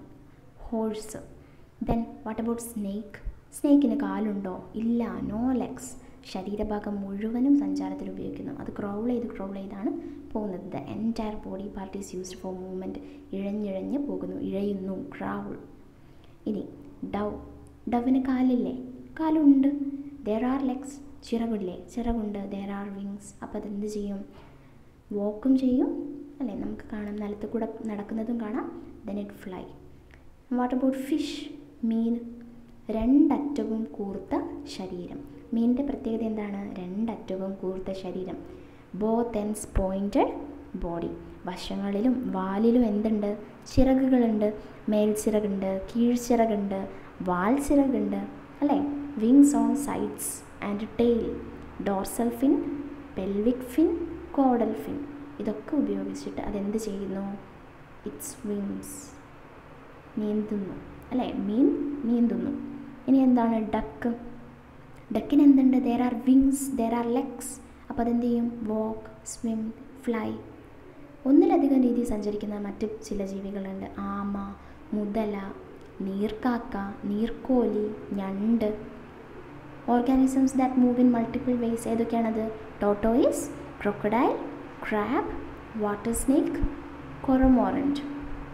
horse. Then what about snake? സ്നേക്കിന് കാലുണ്ടോ? ഇല്ല, നോ ലെഗ്സ്. ശരീരഭാഗം മുഴുവനും സഞ്ചാരത്തിൽ ഉപയോഗിക്കുന്നു. അത് ക്രൗൾ ചെയ്താണ് പോകുന്നത്. The entire body part is used for movement. ഇഴഞ്ഞിഴഞ്ഞ് പോകുന്നു, ഇഴയുന്നു, ക്രൗൾ. ഇനി ഡവിന് കാലില്ലേ? കാലുണ്ട്. There are legs. ചിറകില്ലേ? ചിറകുണ്ട്. There are wings. അപ്പോൾ അതെന്ത് ചെയ്യും? വാക്കും ചെയ്യും അല്ലേ? നമുക്ക് കാണാം, നിലത്ത് കൂടെ നടക്കുന്നതും കാണാം. Then it fly. What about fish? മീൻ. രണ്ടറ്റവും കൂർത്ത ശരീരം. മീനിൻ്റെ പ്രത്യേകത എന്താണ്? രണ്ടറ്റവും കൂർത്ത ശരീരം. Both ends pointed body. വശങ്ങളിലും വാലിലും എന്തുണ്ട്? ചിറകുകളുണ്ട്. മേൽച്ചിറകുണ്ട്, കീഴ്ച്ചിറകുണ്ട്, വാൽ ചിറകുണ്ട് അല്ലേ? Wings on sides and tail. Dorsal fin, pelvic fin, caudal fin. ഇതൊക്കെ ഉപയോഗിച്ചിട്ട് അതെന്ത് ചെയ്യുന്നു? It's wings. നീന്തുന്നു അല്ലേ? മീൻ നീന്തുന്നു. ഇനി എന്താണ് ഡക്കിന് എന്തുണ്ട്? There are wings, there are legs. അപ്പോൾ അതെന്ത് ചെയ്യും? Walk, swim, fly. ഒന്നിലധികം രീതിയിൽ സഞ്ചരിക്കുന്ന മറ്റ് ചില ജീവികളുണ്ട്. ആമ, മുതല, നീർക്കാക്ക, നീർക്കോലി, ഞണ്ട്. Organisms that move in multiple ways ഏതൊക്കെയാണത്? Tortoise, crocodile, crab, water snake, cormorant.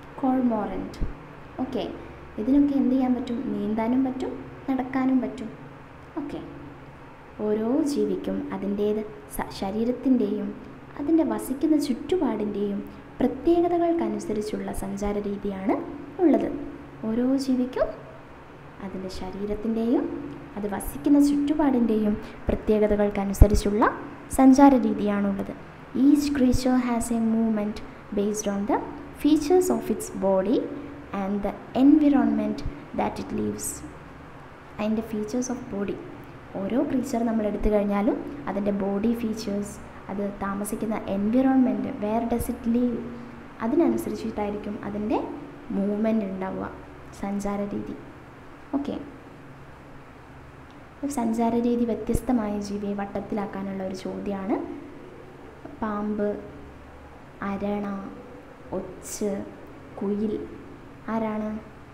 Okay, ഇതിനൊക്കെ എന്ത് ചെയ്യാൻ പറ്റും? നീന്താനും പറ്റും, നടക്കാനും പറ്റും. ഓക്കെ, ഓരോ ജീവിക്കും അതിൻ്റേത് ശരീരത്തിൻ്റെയും അതിൻ്റെ വസിക്കുന്ന ചുറ്റുപാടിൻ്റെയും പ്രത്യേകതകൾക്കനുസരിച്ചുള്ള സഞ്ചാര രീതിയാണ് ഉള്ളത്. ഓരോ ജീവിക്കും അതിൻ്റെ ശരീരത്തിൻ്റെയും അത് വസിക്കുന്ന ചുറ്റുപാടിൻ്റെയും പ്രത്യേകതകൾക്കനുസരിച്ചുള്ള സഞ്ചാര രീതിയാണുള്ളത്. Each creature has a movement based on the features of its body and the environment that it lives. അതിൻ്റെ ഫീച്ചേഴ്സ് ഓഫ് ബോഡി, ഓരോ ക്രീച്ചർ നമ്മൾ എടുത്തു കഴിഞ്ഞാലും അതിൻ്റെ ബോഡി ഫീച്ചേഴ്സ്, അത് താമസിക്കുന്ന environment, where does it live, അതിനനുസരിച്ചിട്ടായിരിക്കും അതിൻ്റെ മൂവ്മെൻറ്റ് ഉണ്ടാവുക, സഞ്ചാര രീതി. ഓക്കെ, സഞ്ചാര രീതി വ്യത്യസ്തമായ ജീവിയെ വട്ടത്തിലാക്കാനുള്ള ഒരു ചോദ്യമാണ്. പാമ്പ്, അരണ, ഒച്ച്, കുയിൽ. ആരാണ്?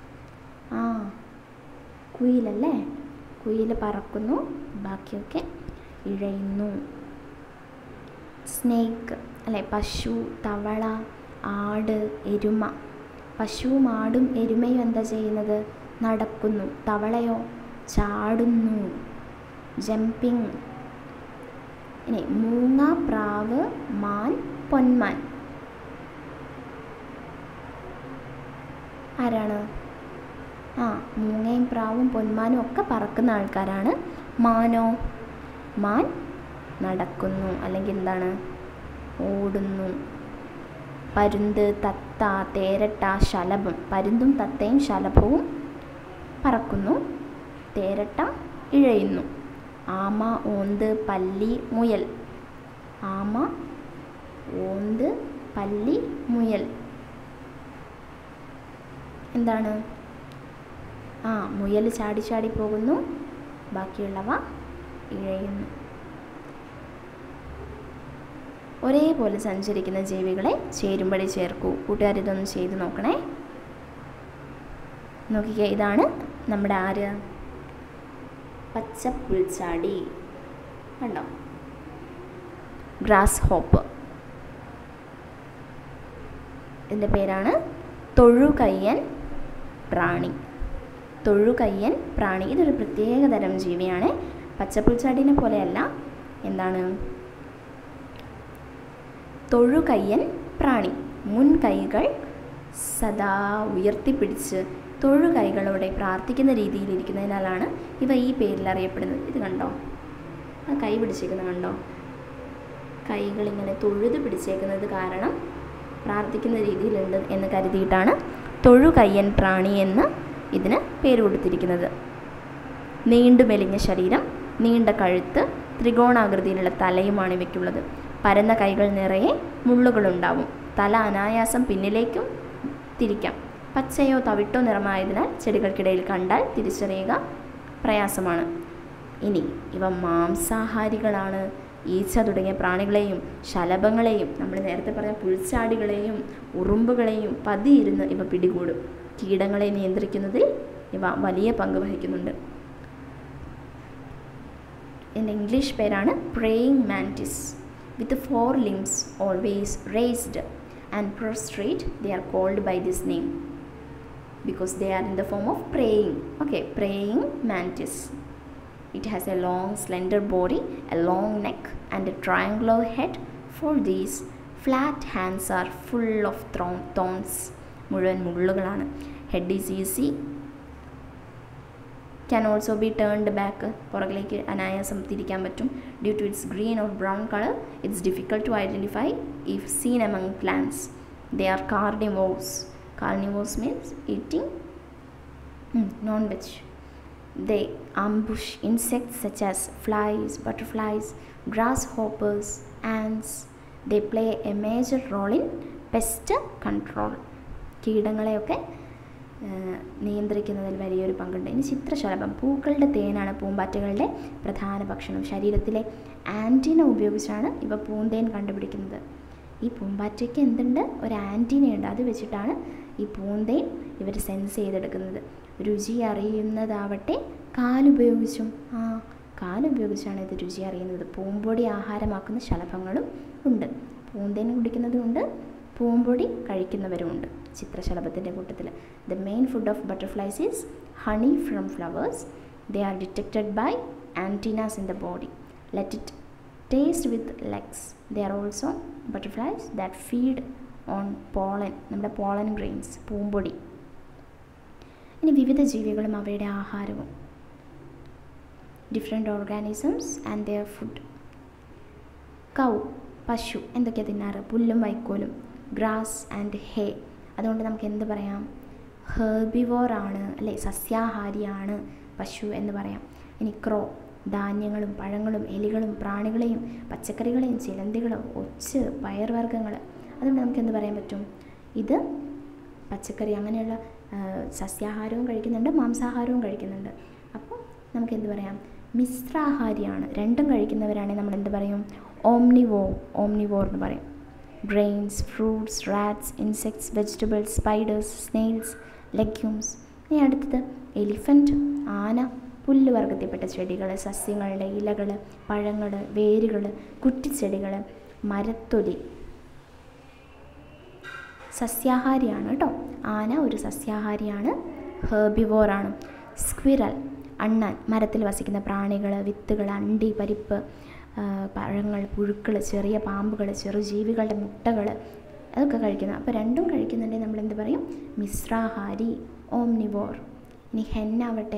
കുയിലല്ലേ? കുയിൽ പറക്കുന്നു, ബാക്കിയൊക്കെ ഇഴയുന്നു. സ്നേക്ക് അല്ലേ? പശു, തവള, ആട്, എരുമ. പശുവും ആടും എരുമയും എന്താ ചെയ്യുന്നത്? നടക്കുന്നു. തവളയോ? ചാടുന്നു, ജമ്പിങ്. ഇനി മൂങ്ങ, പ്രാവ്, മാൻ, പൊന്മാൻ. ആരാണ്? മൂങ്ങയും പ്രാവും പൊന്മാനും ഒക്കെ പറക്കുന്ന ആൾക്കാരാണ്. മാനോ? മാൻ നടക്കുന്നു അല്ലെങ്കിൽ എന്താണ്? ഓടുന്നു. പരുന്ത്, തത്ത, തേരട്ട, ശലഭം. പരുന്തും തത്തയും ശലഭവും പറക്കുന്നു. തേരട്ട ഇഴയുന്നു. ആമ, ഓന്ത്, പല്ലി, മുയൽ. ആമ, ഓന്ത്, പല്ലി, മുയൽ. എന്താണ്? മുയൽ ചാടി ചാടി പോകുന്നു, ബാക്കിയുള്ളവ ഇഴയുന്നു. ഒരേപോലെ സഞ്ചരിക്കുന്ന ജീവികളെ ചേരുമ്പടി ചേർക്കൂ. കൂട്ടുകാരിതൊന്ന് ചെയ്ത് നോക്കണേ. നോക്കിക്കേ, ഇതാണ് നമ്മുടെ ആര്? പച്ചപ്പുൽച്ചാടി. കണ്ടോ? Grass hop. ഇതിൻ്റെ പേരാണ് തൊഴുകയ്യൻ പ്രാണി. തൊഴുകയ്യൻ പ്രാണി. ഇതൊരു പ്രത്യേക തരം ജീവിയാണ്. പച്ചപ്പുൽച്ചാടിനെ പോലെയല്ല. എന്താണ്? തൊഴുകയ്യൻ പ്രാണി. മുൻകൈകൾ സദാ ഉയർത്തിപ്പിടിച്ച് തൊഴുകൈകളോടെ പ്രാർത്ഥിക്കുന്ന രീതിയിലിരിക്കുന്നതിനാലാണ് ഇവ ഈ പേരിൽ അറിയപ്പെടുന്നത്. ഇത് കണ്ടോ? കൈ പിടിച്ചേക്കുന്നത് കണ്ടോ? കൈകളിങ്ങനെ തൊഴുത് പിടിച്ചേക്കുന്നത് കാരണം പ്രാർത്ഥിക്കുന്ന രീതിയിലുണ്ട് എന്ന് കരുതിയിട്ടാണ് തൊഴുകയ്യൻ പ്രാണി എന്ന് ഇതിന് പേര് കൊടുത്തിരിക്കുന്നത്. നീണ്ടു മെലിഞ്ഞ ശരീരം, നീണ്ട കഴുത്ത്, ത്രികോണാകൃതിയിലുള്ള തലയുമാണ് ഇവയ്ക്കുള്ളത്. പരന്ന കൈകൾ നിറയെ മുള്ളുകളുണ്ടാവും. തല അനായാസം പിന്നിലേക്കും തിരിക്കാം. പച്ചയോ തവിട്ടോ നിറമായതിനാൽ ചെടികൾക്കിടയിൽ കണ്ടാൽ തിരിച്ചറിയുക പ്രയാസമാണ്. ഇനി ഇവ മാംസാഹാരികളാണ്. ഈച്ച തുടങ്ങിയ പ്രാണികളെയും ശലഭങ്ങളെയും, നമ്മൾ നേരത്തെ പറഞ്ഞ പുൽച്ചാടികളെയും ഉറുമ്പുകളെയും പതിയിരുന്ന് ഇവ പിടികൂടും. കീടങ്ങളെ നിയന്ത്രിക്കുന്നതിൽ ഇവ വലിയ പങ്ക് വഹിക്കുന്നുണ്ട്. ഇതിൻ്റെ ഇംഗ്ലീഷ് പേരാണ് praying mantis. With 4 limbs always raised and prostrate, they are called by this name because they are in the form of praying. Okay, praying mantis. It has a long slender body, a long neck and a triangular head. For these flat hands are full of thorns. മുഴുവൻ മുള്ളുകളാണ്. Head is easy, can also be turned back. പുറകിലേക്ക് അനായാസം തിരിക്കാൻ പറ്റും. Due to its green or brown color, it's difficult to identify if seen among plants. They are carnivores. Carnivores means eating non-veg. They ambush insects such as flies, butterflies, grasshoppers, ants. They play a major role in pest control. കീടങ്ങളെയൊക്കെ നിയന്ത്രിക്കുന്നതിൽ വലിയൊരു പങ്കുണ്ട്. ഇനി ചിത്രശലഭം. പൂക്കളുടെ തേനാണ് പൂമ്പാറ്റകളുടെ പ്രധാന ഭക്ഷണം. ശരീരത്തിലെ antenna ഉപയോഗിച്ചാണ് ഇവ പൂന്തേൻ കണ്ടുപിടിക്കുന്നത്. ഈ പൂമ്പാറ്റയ്ക്ക് എന്തുണ്ട്? ഒരു ആൻറ്റീനയുണ്ട്. അത് വെച്ചിട്ടാണ് ഈ പൂന്തേൻ ഇവർ സെൻസ് ചെയ്തെടുക്കുന്നത്. രുചി അറിയുന്നതാവട്ടെ കാലുപയോഗിച്ചും. കാലുപയോഗിച്ചാണ് ഇത് രുചി അറിയുന്നത്. പൂമ്പൊടി ആഹാരമാക്കുന്ന ശലഭങ്ങളും ഉണ്ട്. പൂന്തേൻ കുടിക്കുന്നതുമുണ്ട്, പൂമ്പൊടി കഴിക്കുന്നവരുമുണ്ട് ചിത്രശലഭത്തിൻ്റെ കൂട്ടത്തിൽ. The main food of butterflies is honey from flowers. They are detected by antennas in the body. Let it taste with legs. They are also butterflies that feed on pollen, നമ്മുടെ പോളൻ ഗ്രെയിൻസ്, പൂമ്പൊടി. ഇനി വിവിധ ജീവികളും അവയുടെ ആഹാരവും. Different organisms and their food. Cow, പശു എന്തൊക്കെയാണ് തിന്നാറ്? പുല്ലും വൈക്കോലും. ഗ്രാസ് ആൻഡ് ഹേ. അതുകൊണ്ട് നമുക്ക് എന്ത് പറയാം? ഹെർബിവോറാണ് അല്ലേ, സസ്യാഹാരിയാണ് പശു എന്ന് പറയാം. ഇനി ക്രോ, ധാന്യങ്ങളും പഴങ്ങളും എലികളും പ്രാണികളെയും പച്ചക്കറികളെയും ചിലന്തികളും ഒച്ച് പയർവർഗ്ഗങ്ങൾ. അതുകൊണ്ട് നമുക്ക് എന്ത് പറയാൻ പറ്റും? ഇത് പച്ചക്കറി അങ്ങനെയുള്ള സസ്യാഹാരവും കഴിക്കുന്നുണ്ട്, മാംസാഹാരവും കഴിക്കുന്നുണ്ട്. അപ്പോൾ നമുക്ക് എന്ത് പറയാം? മിശ്രാഹാരിയാണ്. രണ്ടും കഴിക്കുന്നവരാണെങ്കിൽ നമ്മൾ എന്ത് പറയും? ഓംനിവോർ എന്ന് പറയും. Grains, fruits, rats, insects, vegetables, spiders, snails, legumes. ഇനി അടുത്തത് എലിഫൻറ്റ്, ആന. പുല്ല് വർഗ്ഗത്തിൽപ്പെട്ട ചെടികൾ, സസ്യങ്ങളുടെ ഇലകൾ, പഴങ്ങൾ, വേരുകൾ, കുറ്റിച്ചെടികൾ, മരത്തൊലി. സസ്യാഹാരിയാണ് കേട്ടോ. ആന ഒരു സസ്യാഹാരിയാണ്, ഹെർബിവോറാണ്. സ്ക്വിറൽ, അണ്ണാൻ, മരത്തിൽ വസിക്കുന്ന പ്രാണികൾ, വിത്തുകൾ, അണ്ടി, പരിപ്പ്, പഴങ്ങൾ, പുഴുക്കൾ, ചെറിയ പാമ്പുകൾ, ചെറുജീവികളുടെ മുട്ടകൾ, അതൊക്കെ കഴിക്കുന്നത്. അപ്പോൾ രണ്ടും കഴിക്കുന്നുണ്ടെങ്കിൽ നമ്മൾ എന്ത് പറയും? മിശ്രാഹാരി, ഓംനിവോർ. ഇനി ഹെന്നാവട്ടെ,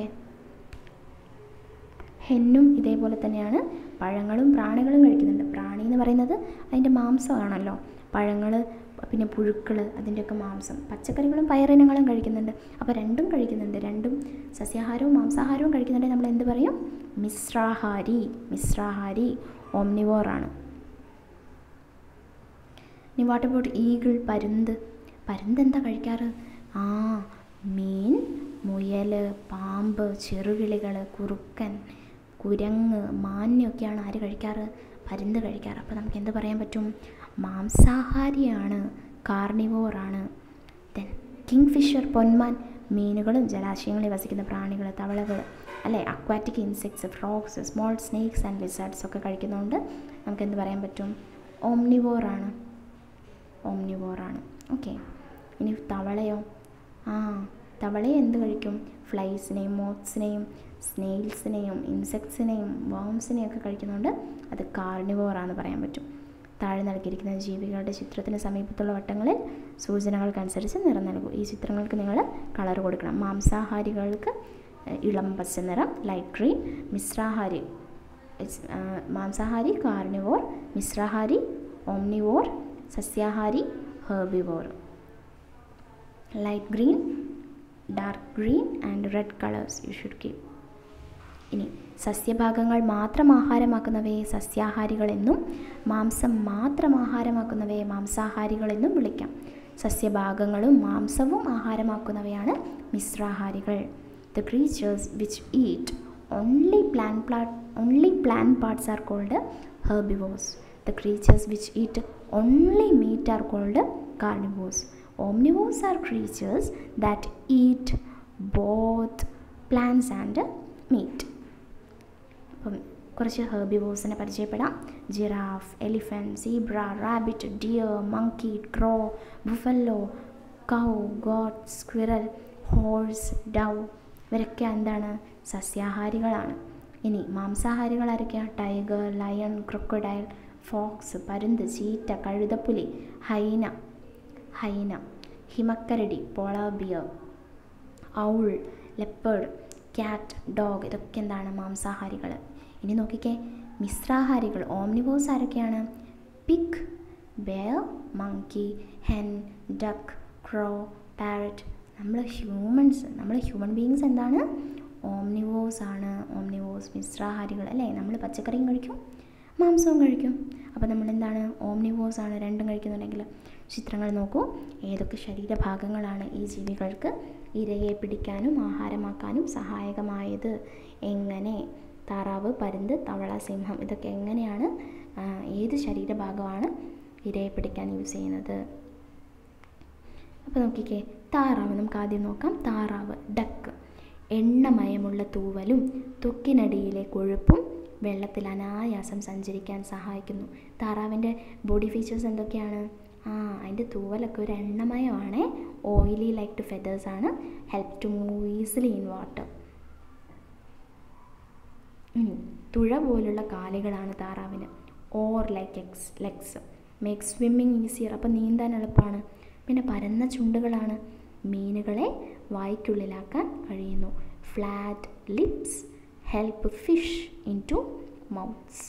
ഹെന്നും ഇതേപോലെ തന്നെയാണ്. പഴങ്ങളും പ്രാണികളും കഴിക്കുന്നുണ്ട്. പ്രാണി എന്ന് പറയുന്നത് അതിൻ്റെ മാംസമാണല്ലോ. പഴങ്ങൾ, പിന്നെ പുഴുക്കൾ, അതിൻ്റെയൊക്കെ മാംസം. പച്ചക്കറികളും പയറിനങ്ങളും കഴിക്കുന്നുണ്ട്. അപ്പോൾ രണ്ടും കഴിക്കുന്നുണ്ട്. രണ്ടും സസ്യാഹാരവും മാംസാഹാരവും കഴിക്കുന്നുണ്ടെങ്കിൽ നമ്മൾ എന്ത് പറയും? മിശ്രാഹാരി, ഓംനിവോറാണ്. ഇനി വാട്ട് അബൌട്ട് ഈഗിൾ, പരുന്ത്. പരുന്ത് എന്താ കഴിക്കാറ്? മീൻ, മുയൽ, പാമ്പ്, ചെറുകിളികൾ, കുറുക്കൻ, കുരങ്ങ്, മാന്യൊക്കെയാണ് ആര് കഴിക്കാറ്? പരുന്ത് കഴിക്കാറ്. അപ്പോൾ നമുക്ക് എന്ത് പറയാൻ പറ്റും? മാംസാഹാരിയാണ്, കാർണിവോറാണ്. ദെൻ കിങ് ഫിഷർ, പൊന്മാൻ, മീനുകളും ജലാശയങ്ങളിൽ വസിക്കുന്ന പ്രാണികൾ, തവളകൾ അല്ലേ, aquatic insects, frogs, small snakes and lizards ഒക്കെ കഴിക്കുന്നതുകൊണ്ട് നമുക്ക് എന്ത് പറയാൻ പറ്റും? ഓംനിവോറാണ്. ഓക്കെ. ഇനി തവളയോ? തവളയെ എന്ത് കഴിക്കും? ഫ്ലൈസിനെയും മോത്സിനെയും സ്നെയിൽസിനെയും ഇൻസെക്ട്സിനെയും വോംസിനെയും ഒക്കെ കഴിക്കുന്നതുകൊണ്ട് അത് കാർണിവോറാന്ന് പറയാൻ പറ്റും. താഴെ നൽകിയിരിക്കുന്ന ജീവികളുടെ ചിത്രത്തിന് സമീപത്തുള്ള വട്ടങ്ങളിൽ സൂചനകൾക്കനുസരിച്ച് നിറം നൽകൂ. ഈ ചിത്രങ്ങൾക്ക് നിങ്ങൾ കളർ കൊടുക്കണം. മാംസാഹാരികൾക്ക് ഇളം പച്ച നിറം, ലൈറ്റ് ഗ്രീൻ. മാംസാഹാരി കാർണിവോർ, മിശ്രാഹാരി ഓംനിവോർ, സസ്യാഹാരി herbivore. Light green, dark green and red colours you should keep. ഇനി സസ്യഭാഗങ്ങൾ മാത്രം ആഹാരമാക്കുന്നവയെ സസ്യാഹാരികളെന്നും മാംസം മാത്രം ആഹാരമാക്കുന്നവയെ മാംസാഹാരികളെന്നും വിളിക്കാം. സസ്യഭാഗങ്ങളും മാംസവും ആഹാരമാക്കുന്നവയാണ് മിശ്രാഹാരികൾ. The creatures which eat only plant parts are called herbivores. The creatures which eat only meat are called carnivores. Omnivores are creatures that eat both plants and meat. അപ്പം കുറച്ച് ഹെർബിവോഴ്സിനെ പരിചയപ്പെടാം. Giraffe, elephant, zebra, rabbit, deer, monkey, crow, buffalo, cow, goat, squirrel, horse, dove. ഇവരൊക്കെ എന്താണ്? സസ്യാഹാരികളാണ്. ഇനി മാംസാഹാരികൾ ആരൊക്കെയാണ്? ടൈഗർ, ലയൺ, ക്രൊക്കഡൈൽ, ഫോക്സ്, പരുന്ത്, ചീറ്റ, കഴുതപ്പുലി, ഹൈന, ഹിമക്കരടി, polar bear, owl, leopard, cat, dog. ഇതൊക്കെ എന്താണ്? മാംസാഹാരികൾ. ഇനി നോക്കിക്കേ, മിശ്രാഹാരികൾ ഓംനിവോഴ്സ് ആരൊക്കെയാണ്? Pig, bear, monkey, hen, duck, crow, parrot. നമ്മൾ ഹ്യൂമൻ ബീയിങ്സ് എന്താണ്? ഓംനിവോഴ്സ് ആണ്. ഓംനിവോഴ്സ്, മിശ്രാഹാരികൾ അല്ലേ? നമ്മൾ പച്ചക്കറിയും കഴിക്കും, മാംസവും കഴിക്കും. അപ്പോൾ നമ്മളെന്താണ്? ഓംനിവോഴ്സ് ആണ്, രണ്ടും കഴിക്കുന്നുണ്ടെങ്കിൽ. ചിത്രങ്ങൾ നോക്കൂ. ഏതൊക്കെ ശരീരഭാഗങ്ങളാണ് ഈ ജീവികൾക്ക് ഇരയെ പിടിക്കാനും ആഹാരമാക്കാനും സഹായകമായത്? എങ്ങനെ? താറാവ്, പരുന്ത്, തവള, സിംഹം. ഇതൊക്കെ എങ്ങനെയാണ്? ഏത് ശരീരഭാഗമാണ് ഇരയെ പിടിക്കാൻ യൂസ് ചെയ്യുന്നത്? അപ്പോൾ നോക്കിക്കേ, താറാവ് നമുക്ക് ആദ്യം നോക്കാം. താറാവ്, ഡക്ക്. എണ്ണമയമുള്ള തൂവലും ത്വക്കിനടിയിലെ കൊഴുപ്പും വെള്ളത്തിൽ അനായാസം സഞ്ചരിക്കാൻ സഹായിക്കുന്നു. താറാവിൻ്റെ ബോഡി ഫീച്ചേഴ്സ് എന്തൊക്കെയാണ്? അതിൻ്റെ തൂവലൊക്കെ ഒരു എണ്ണമയമാണ്. ഓയിലി ലൈക്ക് ടു ഫെദേഴ്സ് ആണ്. Help to move easily in water. തുഴ പോലുള്ള കാലുകളാണ് താറാവിന്. Or like legs make swimming easier. അപ്പോൾ നീന്താൻ എളുപ്പമാണ്. പിന്നെ പരന്ന ചുണ്ടുകളാണ്. മീനുകളെ വായ്ക്കുള്ളിലാക്കാൻ കഴിയുന്നു. Flat lips help fish in to mouths.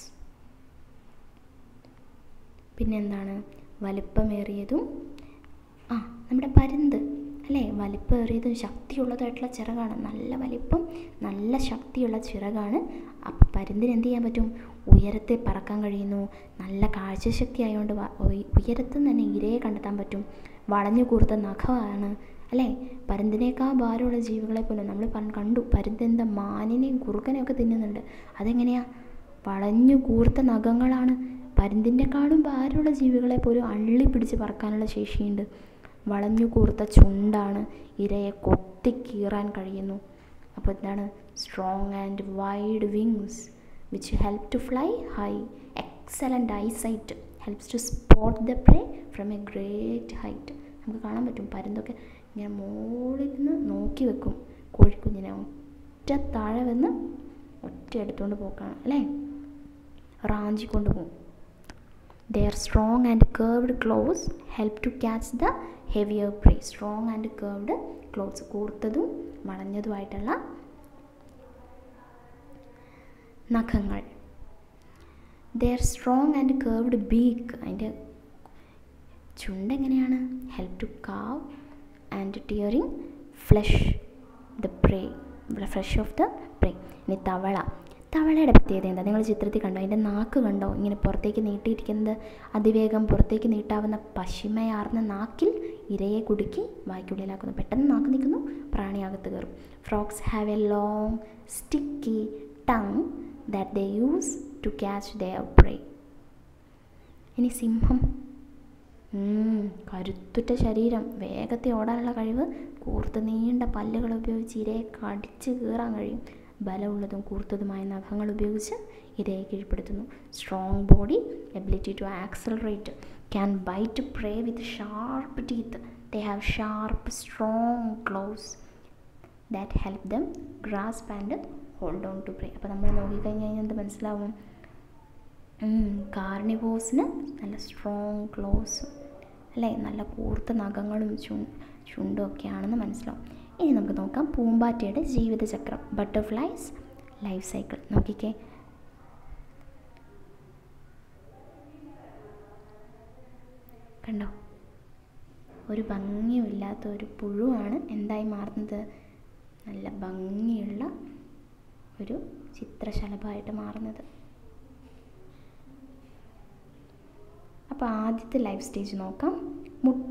പിന്നെന്താണ്? വലിപ്പമേറിയതും നമ്മുടെ പരുന്ത് അല്ലേ? വലിപ്പമേറിയതും ശക്തിയുള്ളതായിട്ടുള്ള ചിറകാണ്. നല്ല വലിപ്പം, നല്ല ശക്തിയുള്ള ചിറകാണ്. അപ്പം പരുന്തിന് എന്ത് ചെയ്യാൻ പറ്റും? ഉയരത്തിൽ പറക്കാൻ കഴിയുന്നു. നല്ല കാഴ്ചശക്തി ആയതുകൊണ്ട് ഉയരത്തിൽ തന്നെ ഇരയെ കണ്ടെത്താൻ പറ്റും. വളഞ്ഞു കൂർത്ത നഖമാണ് അല്ലേ? പരുന്തിനേക്കാൾ ഭാരമുള്ള ജീവികളെ പോലും നമ്മൾ കണ്ടു. പരുന്ത് എന്താ മാനിനെയും കുറുക്കനെയും ഒക്കെ തിന്നുന്നുണ്ട്. അതെങ്ങനെയാണ്? വളഞ്ഞു കൂർത്ത നഖങ്ങളാണ്. പരുന്തിൻ്റെക്കാളും ഭാരമുള്ള ജീവികളെ പോലും അള്ളി പിടിച്ച് പറക്കാനുള്ള ശേഷിയുണ്ട്. വളഞ്ഞു കൂർത്ത ചുണ്ടാണ്. ഇരയെ കൊത്തിക്കീറാൻ കഴിയുന്നു. അപ്പോൾ എന്താണ്? Strong and wide wings which help to fly high. Excellent eyesight helps to spot the prey from a great height. നമുക്ക് കാണാൻ പറ്റും പരുന്തൊക്കെ ഇങ്ങനെ മുകളിൽ നിന്ന് നോക്കി വെക്കും കോഴിക്കുഞ്ഞിനെ. ഒറ്റ താഴെ വന്ന് ഒറ്റ എടുത്തുകൊണ്ട് പോക്കാണ് അല്ലേ? റാഞ്ചിക്കൊണ്ട് പോകും. Their strong and curved claws help to catch the heavier prey. Strong and curved claws, കൂർത്തതും വളഞ്ഞതുമായിട്ടുള്ള നഖങ്ങൾ. Their strong and curved beak, അതിൻ്റെ ചുണ്ട് എങ്ങനെയാണ്? help to carve and tearing flesh the prey, flesh of the prey. ഇനി തവളയുടെ പ്രത്യേകത എന്താ? നിങ്ങൾ ചിത്രത്തിൽ കണ്ടോ? അതിൻ്റെ നാക്ക് കണ്ടോ? ഇങ്ങനെ പുറത്തേക്ക് നീട്ടിയിരിക്കുന്നത്. അതിവേഗം പുറത്തേക്ക് നീട്ടാവുന്ന പശിമയാർന്ന നാക്കിൽ ഇരയെ കുടുക്കി വായ്ക്കുള്ളിലാക്കുന്നു. പെട്ടെന്ന് നാക്ക് നിൽക്കുന്നു, പ്രാണിയകത്ത് കയറും. Frogs have a long sticky tongue that they use to catch their prey. ഇനി സിംഹം, കരുത്തുറ്റ ശരീരം, വേഗത്തിൽ ഓടാനുള്ള കഴിവ്, കൂർത്ത നീണ്ട പല്ലുകൾ ഉപയോഗിച്ച് ഇരയെ കടിച്ച് കീറാൻ കഴിയും. ബലമുള്ളതും കൂർത്തതുമായ നഖങ്ങൾ ഉപയോഗിച്ച് ഇരയെ കീഴ്പ്പെടുത്തുന്നു. Strong body, ability to accelerate, can bite prey with sharp teeth. They have sharp strong claws that help them grasp and hold on to prey. അപ്പോൾ നമ്മൾ നോക്കിക്കഴിഞ്ഞാൽ എന്ത് മനസ്സിലാവും? കാർണിവോഴ്സിന് നല്ല സ്ട്രോങ് ക്ലോസ് അല്ലേ? നല്ല കൂർത്ത നഖങ്ങളും ചുണ്ടും ഒക്കെയാണെന്ന് മനസ്സിലാവും. ഇനി നമുക്ക് നോക്കാം പൂമ്പാറ്റയുടെ ജീവിതചക്രം. Butterflies life cycle. നോക്കിക്കേ, കണ്ടോ? ഒരു ഭംഗിയുമില്ലാത്ത ഒരു പുഴുവാണ് എന്തായി മാറുന്നത്? നല്ല ഭംഗിയുള്ള ഒരു ചിത്രശലഭമായിട്ട് മാറുന്നത്. അപ്പോൾ ആദ്യത്തെ ലൈഫ് സ്റ്റേജ് നോക്കാം. മുട്ട,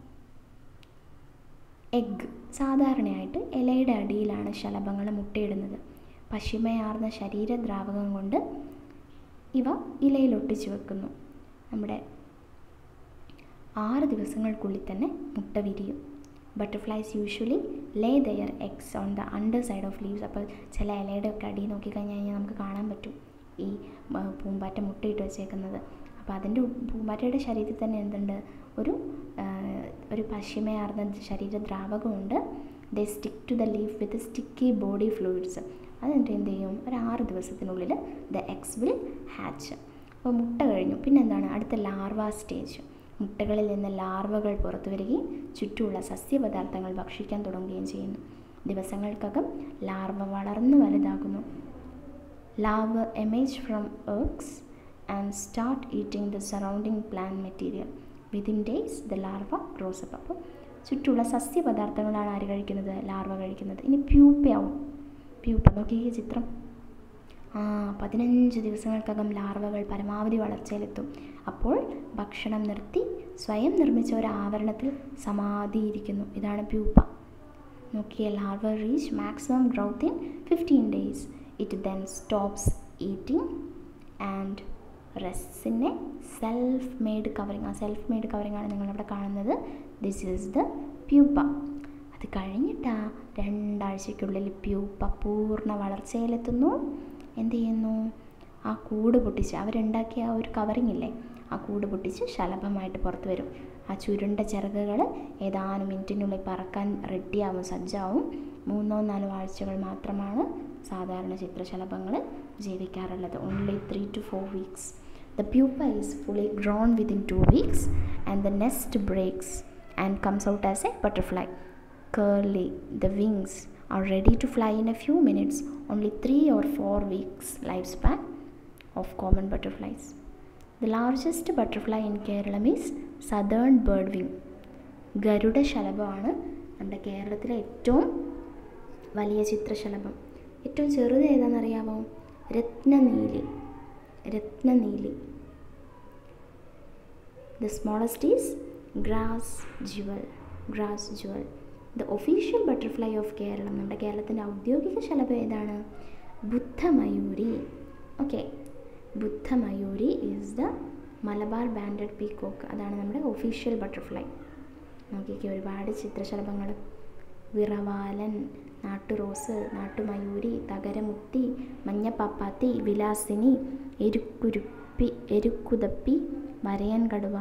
എഗ്ഗ്. സാധാരണയായിട്ട് ഇലയുടെ അടിയിലാണ് ശലഭങ്ങൾ മുട്ടയിടുന്നത്. പശിമയാർന്ന ശരീരദ്രാവകം കൊണ്ട് ഇവ ഇലയിൽ ഒട്ടിച്ചു വെക്കുന്നു. നമ്മുടെ 6 ദിവസങ്ങൾക്കുള്ളിൽ തന്നെ മുട്ട വിരിയും. Butterflies usually lay their eggs on the under side of leaves. അപ്പോൾ ചില ഇലയുടെ ഒക്കെ അടി നോക്കിക്കഴിഞ്ഞ് കഴിഞ്ഞാൽ നമുക്ക് കാണാൻ പറ്റും ഈ പൂമ്പാറ്റ മുട്ടയിട്ട് വെച്ചേക്കുന്നത്. അപ്പോൾ അതിൻ്റെ പൂമ്പാറ്റയുടെ ശരീരത്തിൽ തന്നെ എന്തുണ്ട്, ഒരു പശിമയാർന്ന ശരീരദ്രാവകമുണ്ട്. They stick to the leaf with sticky body fluids. അതെന്നിട്ട് എന്ത് ചെയ്യും, ഒരു 6 ദിവസത്തിനുള്ളിൽ ദ എഗ്സ് വിൽ ഹാച്ച്. അപ്പോൾ മുട്ട കഴിഞ്ഞു, പിന്നെ എന്താണ് അടുത്ത ലാർവ സ്റ്റേജ്. മുട്ടകളിൽ നിന്ന് ലാർവകൾ പുറത്തു വരികയും ചുറ്റുമുള്ള സസ്യപദാർത്ഥങ്ങൾ ഭക്ഷിക്കാൻ തുടങ്ങുകയും ചെയ്യുന്നു. ദിവസങ്ങൾക്കകം ലാർവ വളർന്നു വലുതാകുന്നു. Larva emerge from eggs and start eating the surrounding plant material. Within days the larva grows up. അപ്പോൾ ചുറ്റുമുള്ള സസ്യപദാർത്ഥങ്ങളാണ് ആര് കഴിക്കുന്നത്, ലാർവ കഴിക്കുന്നത്. ഇനി പ്യൂപ്പയാവും. പ്യൂപ്പ നോക്കിയ ചിത്രം. 15 ദിവസങ്ങൾക്കകം ലാർവകൾ പരമാവധി വളർച്ചയിലെത്തും. അപ്പോൾ ഭക്ഷണം നിർത്തി സ്വയം നിർമ്മിച്ച ഒരു ആവരണത്തിൽ സമാധിയിരിക്കുന്നു. ഇതാണ് പ്യൂപ്പ. നോക്കിയ larva reach maximum growth in 15 days. It then stops eating and rests in self made covering. ആ സെൽഫ് മെയ്ഡ് കവറിങ് ആണ് നിങ്ങളിവിടെ കാണുന്നത്. This is the pupa. അത് കഴിഞ്ഞിട്ടാ 2 ആഴ്ചയ്ക്കുള്ളിൽ പ്യൂപ്പ പൂർണ്ണ വളർച്ചയിലെത്തുന്നു. എന്ത് ചെയ്യുന്നു, ആ കൂട് പൊട്ടിച്ച് അവരുണ്ടാക്കിയ ആ ഒരു കവറിങ് ഇല്ലേ, ആ കൂട് പൊട്ടിച്ച് ശലഭമായിട്ട് പുറത്ത് വരും. ആ ചുരുണ്ട ചിറകുകൾ ഏതാനും മിനിറ്റിനുള്ളിൽ പറക്കാൻ റെഡിയാവും, സജ്ജാവും. 3-4 ആഴ്ചകൾ മാത്രമാണ് സാധാരണ ചിത്രശലഭങ്ങൾ ജീവിക്കാറുള്ളത്. Only 3 to 4 weeks. The pupa is fully grown within 2 weeks and the nest breaks and comes out as a butterfly. Curly, the wings are ready to fly in a few minutes. Only 3 or 4 weeks lifespan of common butterflies. The largest butterfly in Kerala is southern birdwing. Garuda ശലഭമാണ് നമ്മുടെ കേരളത്തിലെ ഏറ്റവും വലിയ ചിത്രശലഭം. ഏറ്റവും ചെറുത് ഏതാണെന്നറിയാമോ, രത്നനീലി. The smallest is grass jewel. The official butterfly of Kerala, നമ്മുടെ കേരളത്തിൻ്റെ ഔദ്യോഗിക ശലഭം ഏതാണ്, ബുദ്ധമയൂരി. ഓക്കെ, ബുദ്ധമയൂരി is the Malabar banded peacock. അതാണ് നമ്മുടെ ഒഫീഷ്യൽ ബട്ടർഫ്ലൈ. നോക്കിക്കേ, ഒരുപാട് ചിത്രശലഭങ്ങൾ. വിറവാലൻ, നാട്ടുറോസ്, നാട്ടുമയൂരി, തകരമുത്തി, മഞ്ഞപ്പാപ്പാത്തി, വിലാസിനി, എരുക്കുതപ്പി, വരയൻ കടുവ.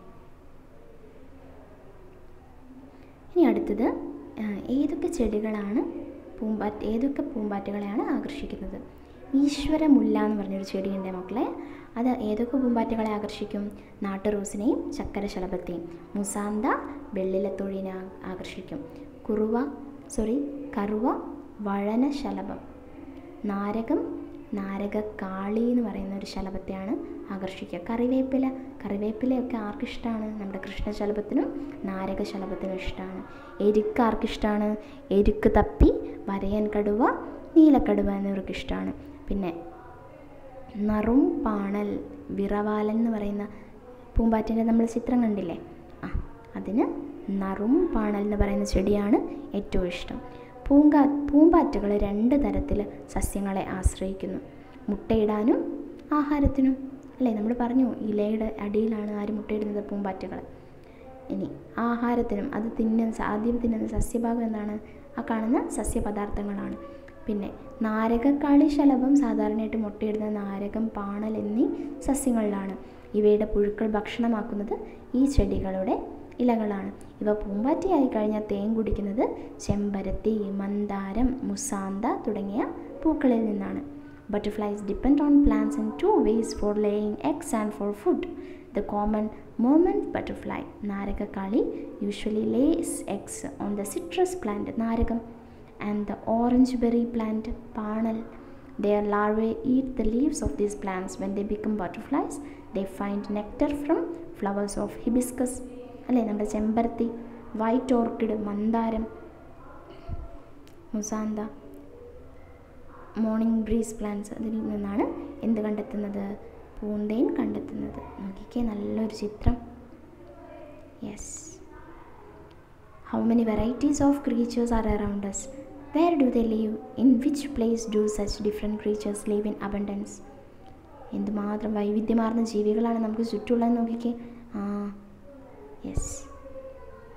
ഇനി അടുത്തത് ഏതൊക്കെ ചെടികളാണ് ഏതൊക്കെ പൂമ്പാറ്റകളെയാണ് ആകർഷിക്കുന്നത്. ഈശ്വരമുല്ല എന്ന് പറഞ്ഞൊരു ചെടിയുണ്ട് മക്കളെ. അത് ഏതൊക്കെ പൂമ്പാറ്റകളെ ആകർഷിക്കും, നാട്ടുറോസിനെയും ചക്കരശലഭത്തെയും. മുസാന്ത വെള്ളിലത്തൊഴിനെ ആകർഷിക്കും. കറുവ വഴനശലഭം. നാരകക്കാളി എന്ന് പറയുന്ന ഒരു ശലഭത്തെയാണ് ആകർഷിക്കുക. കറിവേപ്പിലയൊക്കെ ആർക്കിഷ്ടമാണ്, നമ്മുടെ കൃഷ്ണശലഭത്തിനും നാരകശലഭത്തിനും ഇഷ്ടമാണ്. എരുക്ക് ആർക്കിഷ്ടമാണ്, എരുക്ക് തപ്പി, വരയൻ കടുവ, നീലക്കടുവ എന്നിവർക്ക് ഇഷ്ടമാണ്. പിന്നെ നറും പാണൽ, വിറവാലൻ എന്ന് പറയുന്ന പൂമ്പാറ്റേൻ്റെ നമ്മൾ ചിത്രം കണ്ടില്ലേ, അതിന് നറും പാണൽ എന്ന് പറയുന്ന ചെടിയാണ് ഏറ്റവും ഇഷ്ടം. പൂമ്പാറ്റകൾ 2 തരത്തിൽ സസ്യങ്ങളെ ആശ്രയിക്കുന്നു. മുട്ടയിടാനും ആഹാരത്തിനും അല്ലേ, നമ്മൾ പറഞ്ഞു ഇലയുടെ അടിയിലാണ് ആര് മുട്ടയിടുന്നത്, പൂമ്പാറ്റകൾ. ഇനി ആഹാരത്തിനും അത് ആദ്യം തിന്നുന്ന സസ്യഭാഗം എന്താണ്, ആ കാണുന്ന സസ്യപദാർത്ഥങ്ങളാണ്. പിന്നെ നാരകക്കാളി ശലഭം സാധാരണയായിട്ട് മുട്ടയിടുന്ന നാരകം, പാണൽ എന്നീ സസ്യങ്ങളിലാണ്. ഇവയുടെ പുഴുക്കൾ ഭക്ഷണമാക്കുന്നത് ഈ ചെടികളുടെ ഇലകളാണ്. ഇവ പൂമ്പാറ്റയായി കഴിഞ്ഞാൽ തേൻ കുടിക്കുന്നത് ചെമ്പരത്തി, മന്ദാരം, മുസാന്ത തുടങ്ങിയ പൂക്കളിൽ നിന്നാണ്. Butterflies depend on plants in 2 ways for laying eggs and for food. The common moment butterfly, Narakakali, usually lays eggs on the citrus plant, Naragam, and the orange berry plant, Panal. Their larvae eat the leaves of these plants. When they become butterflies, they find nectar from flowers of hibiscus. അല്ലേ, നമ്മുടെ ചെമ്പരത്തി, white orchid, മന്ദാരം, mussaenda, morning breeze plants, അതിൽ നിന്നാണ് എന്ത് കണ്ടെത്തുന്നത്, പൂന്തേൻ കണ്ടെത്തുന്നത്. നോക്കിക്കേ, നല്ലൊരു ചിത്രം. Yes. How many varieties of creatures are around us? Where do they live? In which place do such different creatures live in abundance? എന്തുമാത്രം വൈവിധ്യമാർന്ന ജീവികളാണ് നമുക്ക് ചുറ്റുമുള്ളതെന്ന് നോക്കിക്കേ. യെസ്,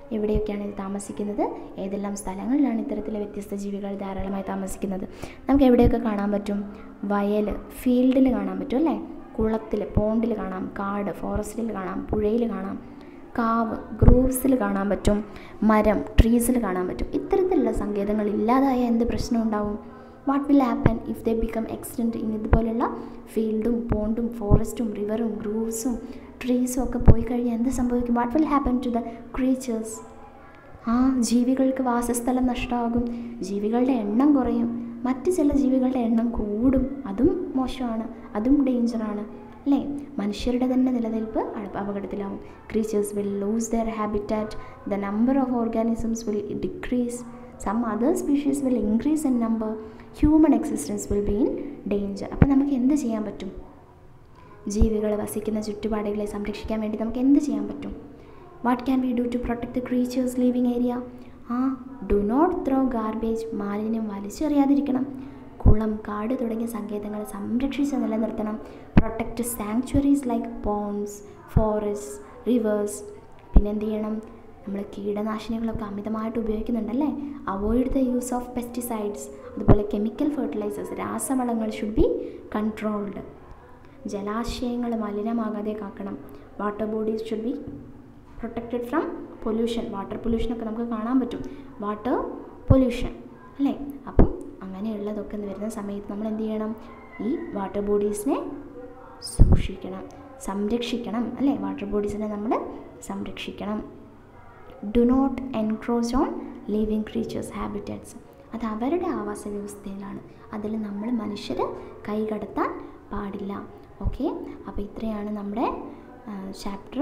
എവിടെയൊക്കെയാണ് ഇത് താമസിക്കുന്നത്, ഏതെല്ലാം സ്ഥലങ്ങളിലാണ് ഇത്തരത്തിലെ വ്യത്യസ്ത ജീവികൾ ധാരാളമായി താമസിക്കുന്നത്. നമുക്ക് എവിടെയൊക്കെ കാണാൻ പറ്റും? വയൽ, ഫീൽഡിൽ കാണാൻ പറ്റും അല്ലേ, കുളത്തിൽ, പോണ്ടിൽ കാണാം, കാട്, ഫോറസ്റ്റിൽ കാണാം, പുഴയിൽ കാണാം, കാവ്, ഗ്രൂവ്സിൽ കാണാൻ പറ്റും, മരം, ട്രീസിൽ കാണാൻ പറ്റും. ഇത്തരത്തിലുള്ള സങ്കേതങ്ങൾ ഇല്ലാതായ എന്ത് പ്രശ്നം ഉണ്ടാവും? What will happen if they become extinct? ഇതുപോലുള്ള ഫീൽഡും പോണ്ടും ഫോറസ്റ്റും റിവറും ഗ്രൂവ്സും ട്രീസും ഒക്കെ പോയി കഴിഞ്ഞാൽ എന്ത് സംഭവിക്കും? What will happen to the creatures? ജീവികൾക്ക് വാസസ്ഥലം നഷ്ടമാകും, ജീവികളുടെ എണ്ണം കുറയും, മറ്റ് ചില ജീവികളുടെ എണ്ണം കൂടും. അതും മോശമാണ്, അതും ഡേഞ്ചറാണ് അല്ലേ? മനുഷ്യരുടെ തന്നെ നിലനിൽപ്പ് അപകടത്തിലാവും. Creatures will lose their habitat, the number of organisms will decrease, some other species will increase in number, human existence will be in danger. അപ്പം നമുക്ക് എന്ത് ചെയ്യാൻ പറ്റും? ജീവികൾ വസിക്കുന്ന ചുറ്റുപാടുകളെ സംരക്ഷിക്കാൻ വേണ്ടി നമുക്ക് എന്ത് ചെയ്യാൻ പറ്റും? What can we do to protect the creatures living area? Do not throw garbage, മാലിന്യം വലിച്ചെറിയാതിരിക്കണം. കുളം, കാട് തുടങ്ങിയ സങ്കേതങ്ങൾ സംരക്ഷിച്ച് നിലനിർത്തണം. Protect sanctuaries like ponds, forest, rivers. പിന്നെ എന്ത് ചെയ്യണം? നമ്മൾ കീടനാശിനികളൊക്കെ അമിതമായിട്ട് ഉപയോഗിക്കുന്നുണ്ടല്ലേ, avoid the use of pesticides. അതുപോലെ കെമിക്കൽ ഫെർട്ടിലൈസേഴ്സ്, രാസവളങ്ങൾ ഷുഡ് ബി കൺട്രോൾഡ്. ജലാശയങ്ങൾ മലിനമാകാതെ കാക്കണം. Water bodies should be protected from pollution. Water പൊല്യൂഷനൊക്കെ നമുക്ക് കാണാൻ പറ്റും, വാട്ടർ പൊല്യൂഷൻ അല്ലേ? അപ്പം അങ്ങനെയുള്ളതൊക്കെ വരുന്ന സമയത്ത് നമ്മൾ എന്ത് ചെയ്യണം? ഈ വാട്ടർ ബോഡീസിനെ സൂക്ഷിക്കണം, സംരക്ഷിക്കണം അല്ലേ? വാട്ടർ ബോഡീസിനെ നമ്മൾ സംരക്ഷിക്കണം. Do not encroach on living creatures habitats. അത് അവരുടെ ആവാസ വ്യവസ്ഥയിലാണ്, അതിൽ നമ്മൾ മനുഷ്യർ കൈകടത്താൻ പാടില്ല. ഓക്കെ, അപ്പോൾ ഇത്രയാണ് നമ്മുടെ chapter.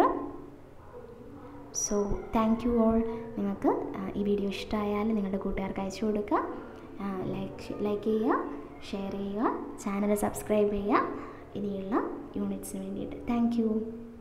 So thank you all. നിങ്ങൾക്ക് ഈ വീഡിയോ ഇഷ്ടമായാൽ നിങ്ങളുടെ കൂട്ടുകാർക്ക് അയച്ചു കൊടുക്കുക, ലൈക്ക് ചെയ്യുക, ഷെയർ ചെയ്യുക, ചാനൽ സബ്സ്ക്രൈബ് ചെയ്യുക ഇനിയുള്ള യൂണിറ്റ്സിന് വേണ്ടിയിട്ട്. Thank U.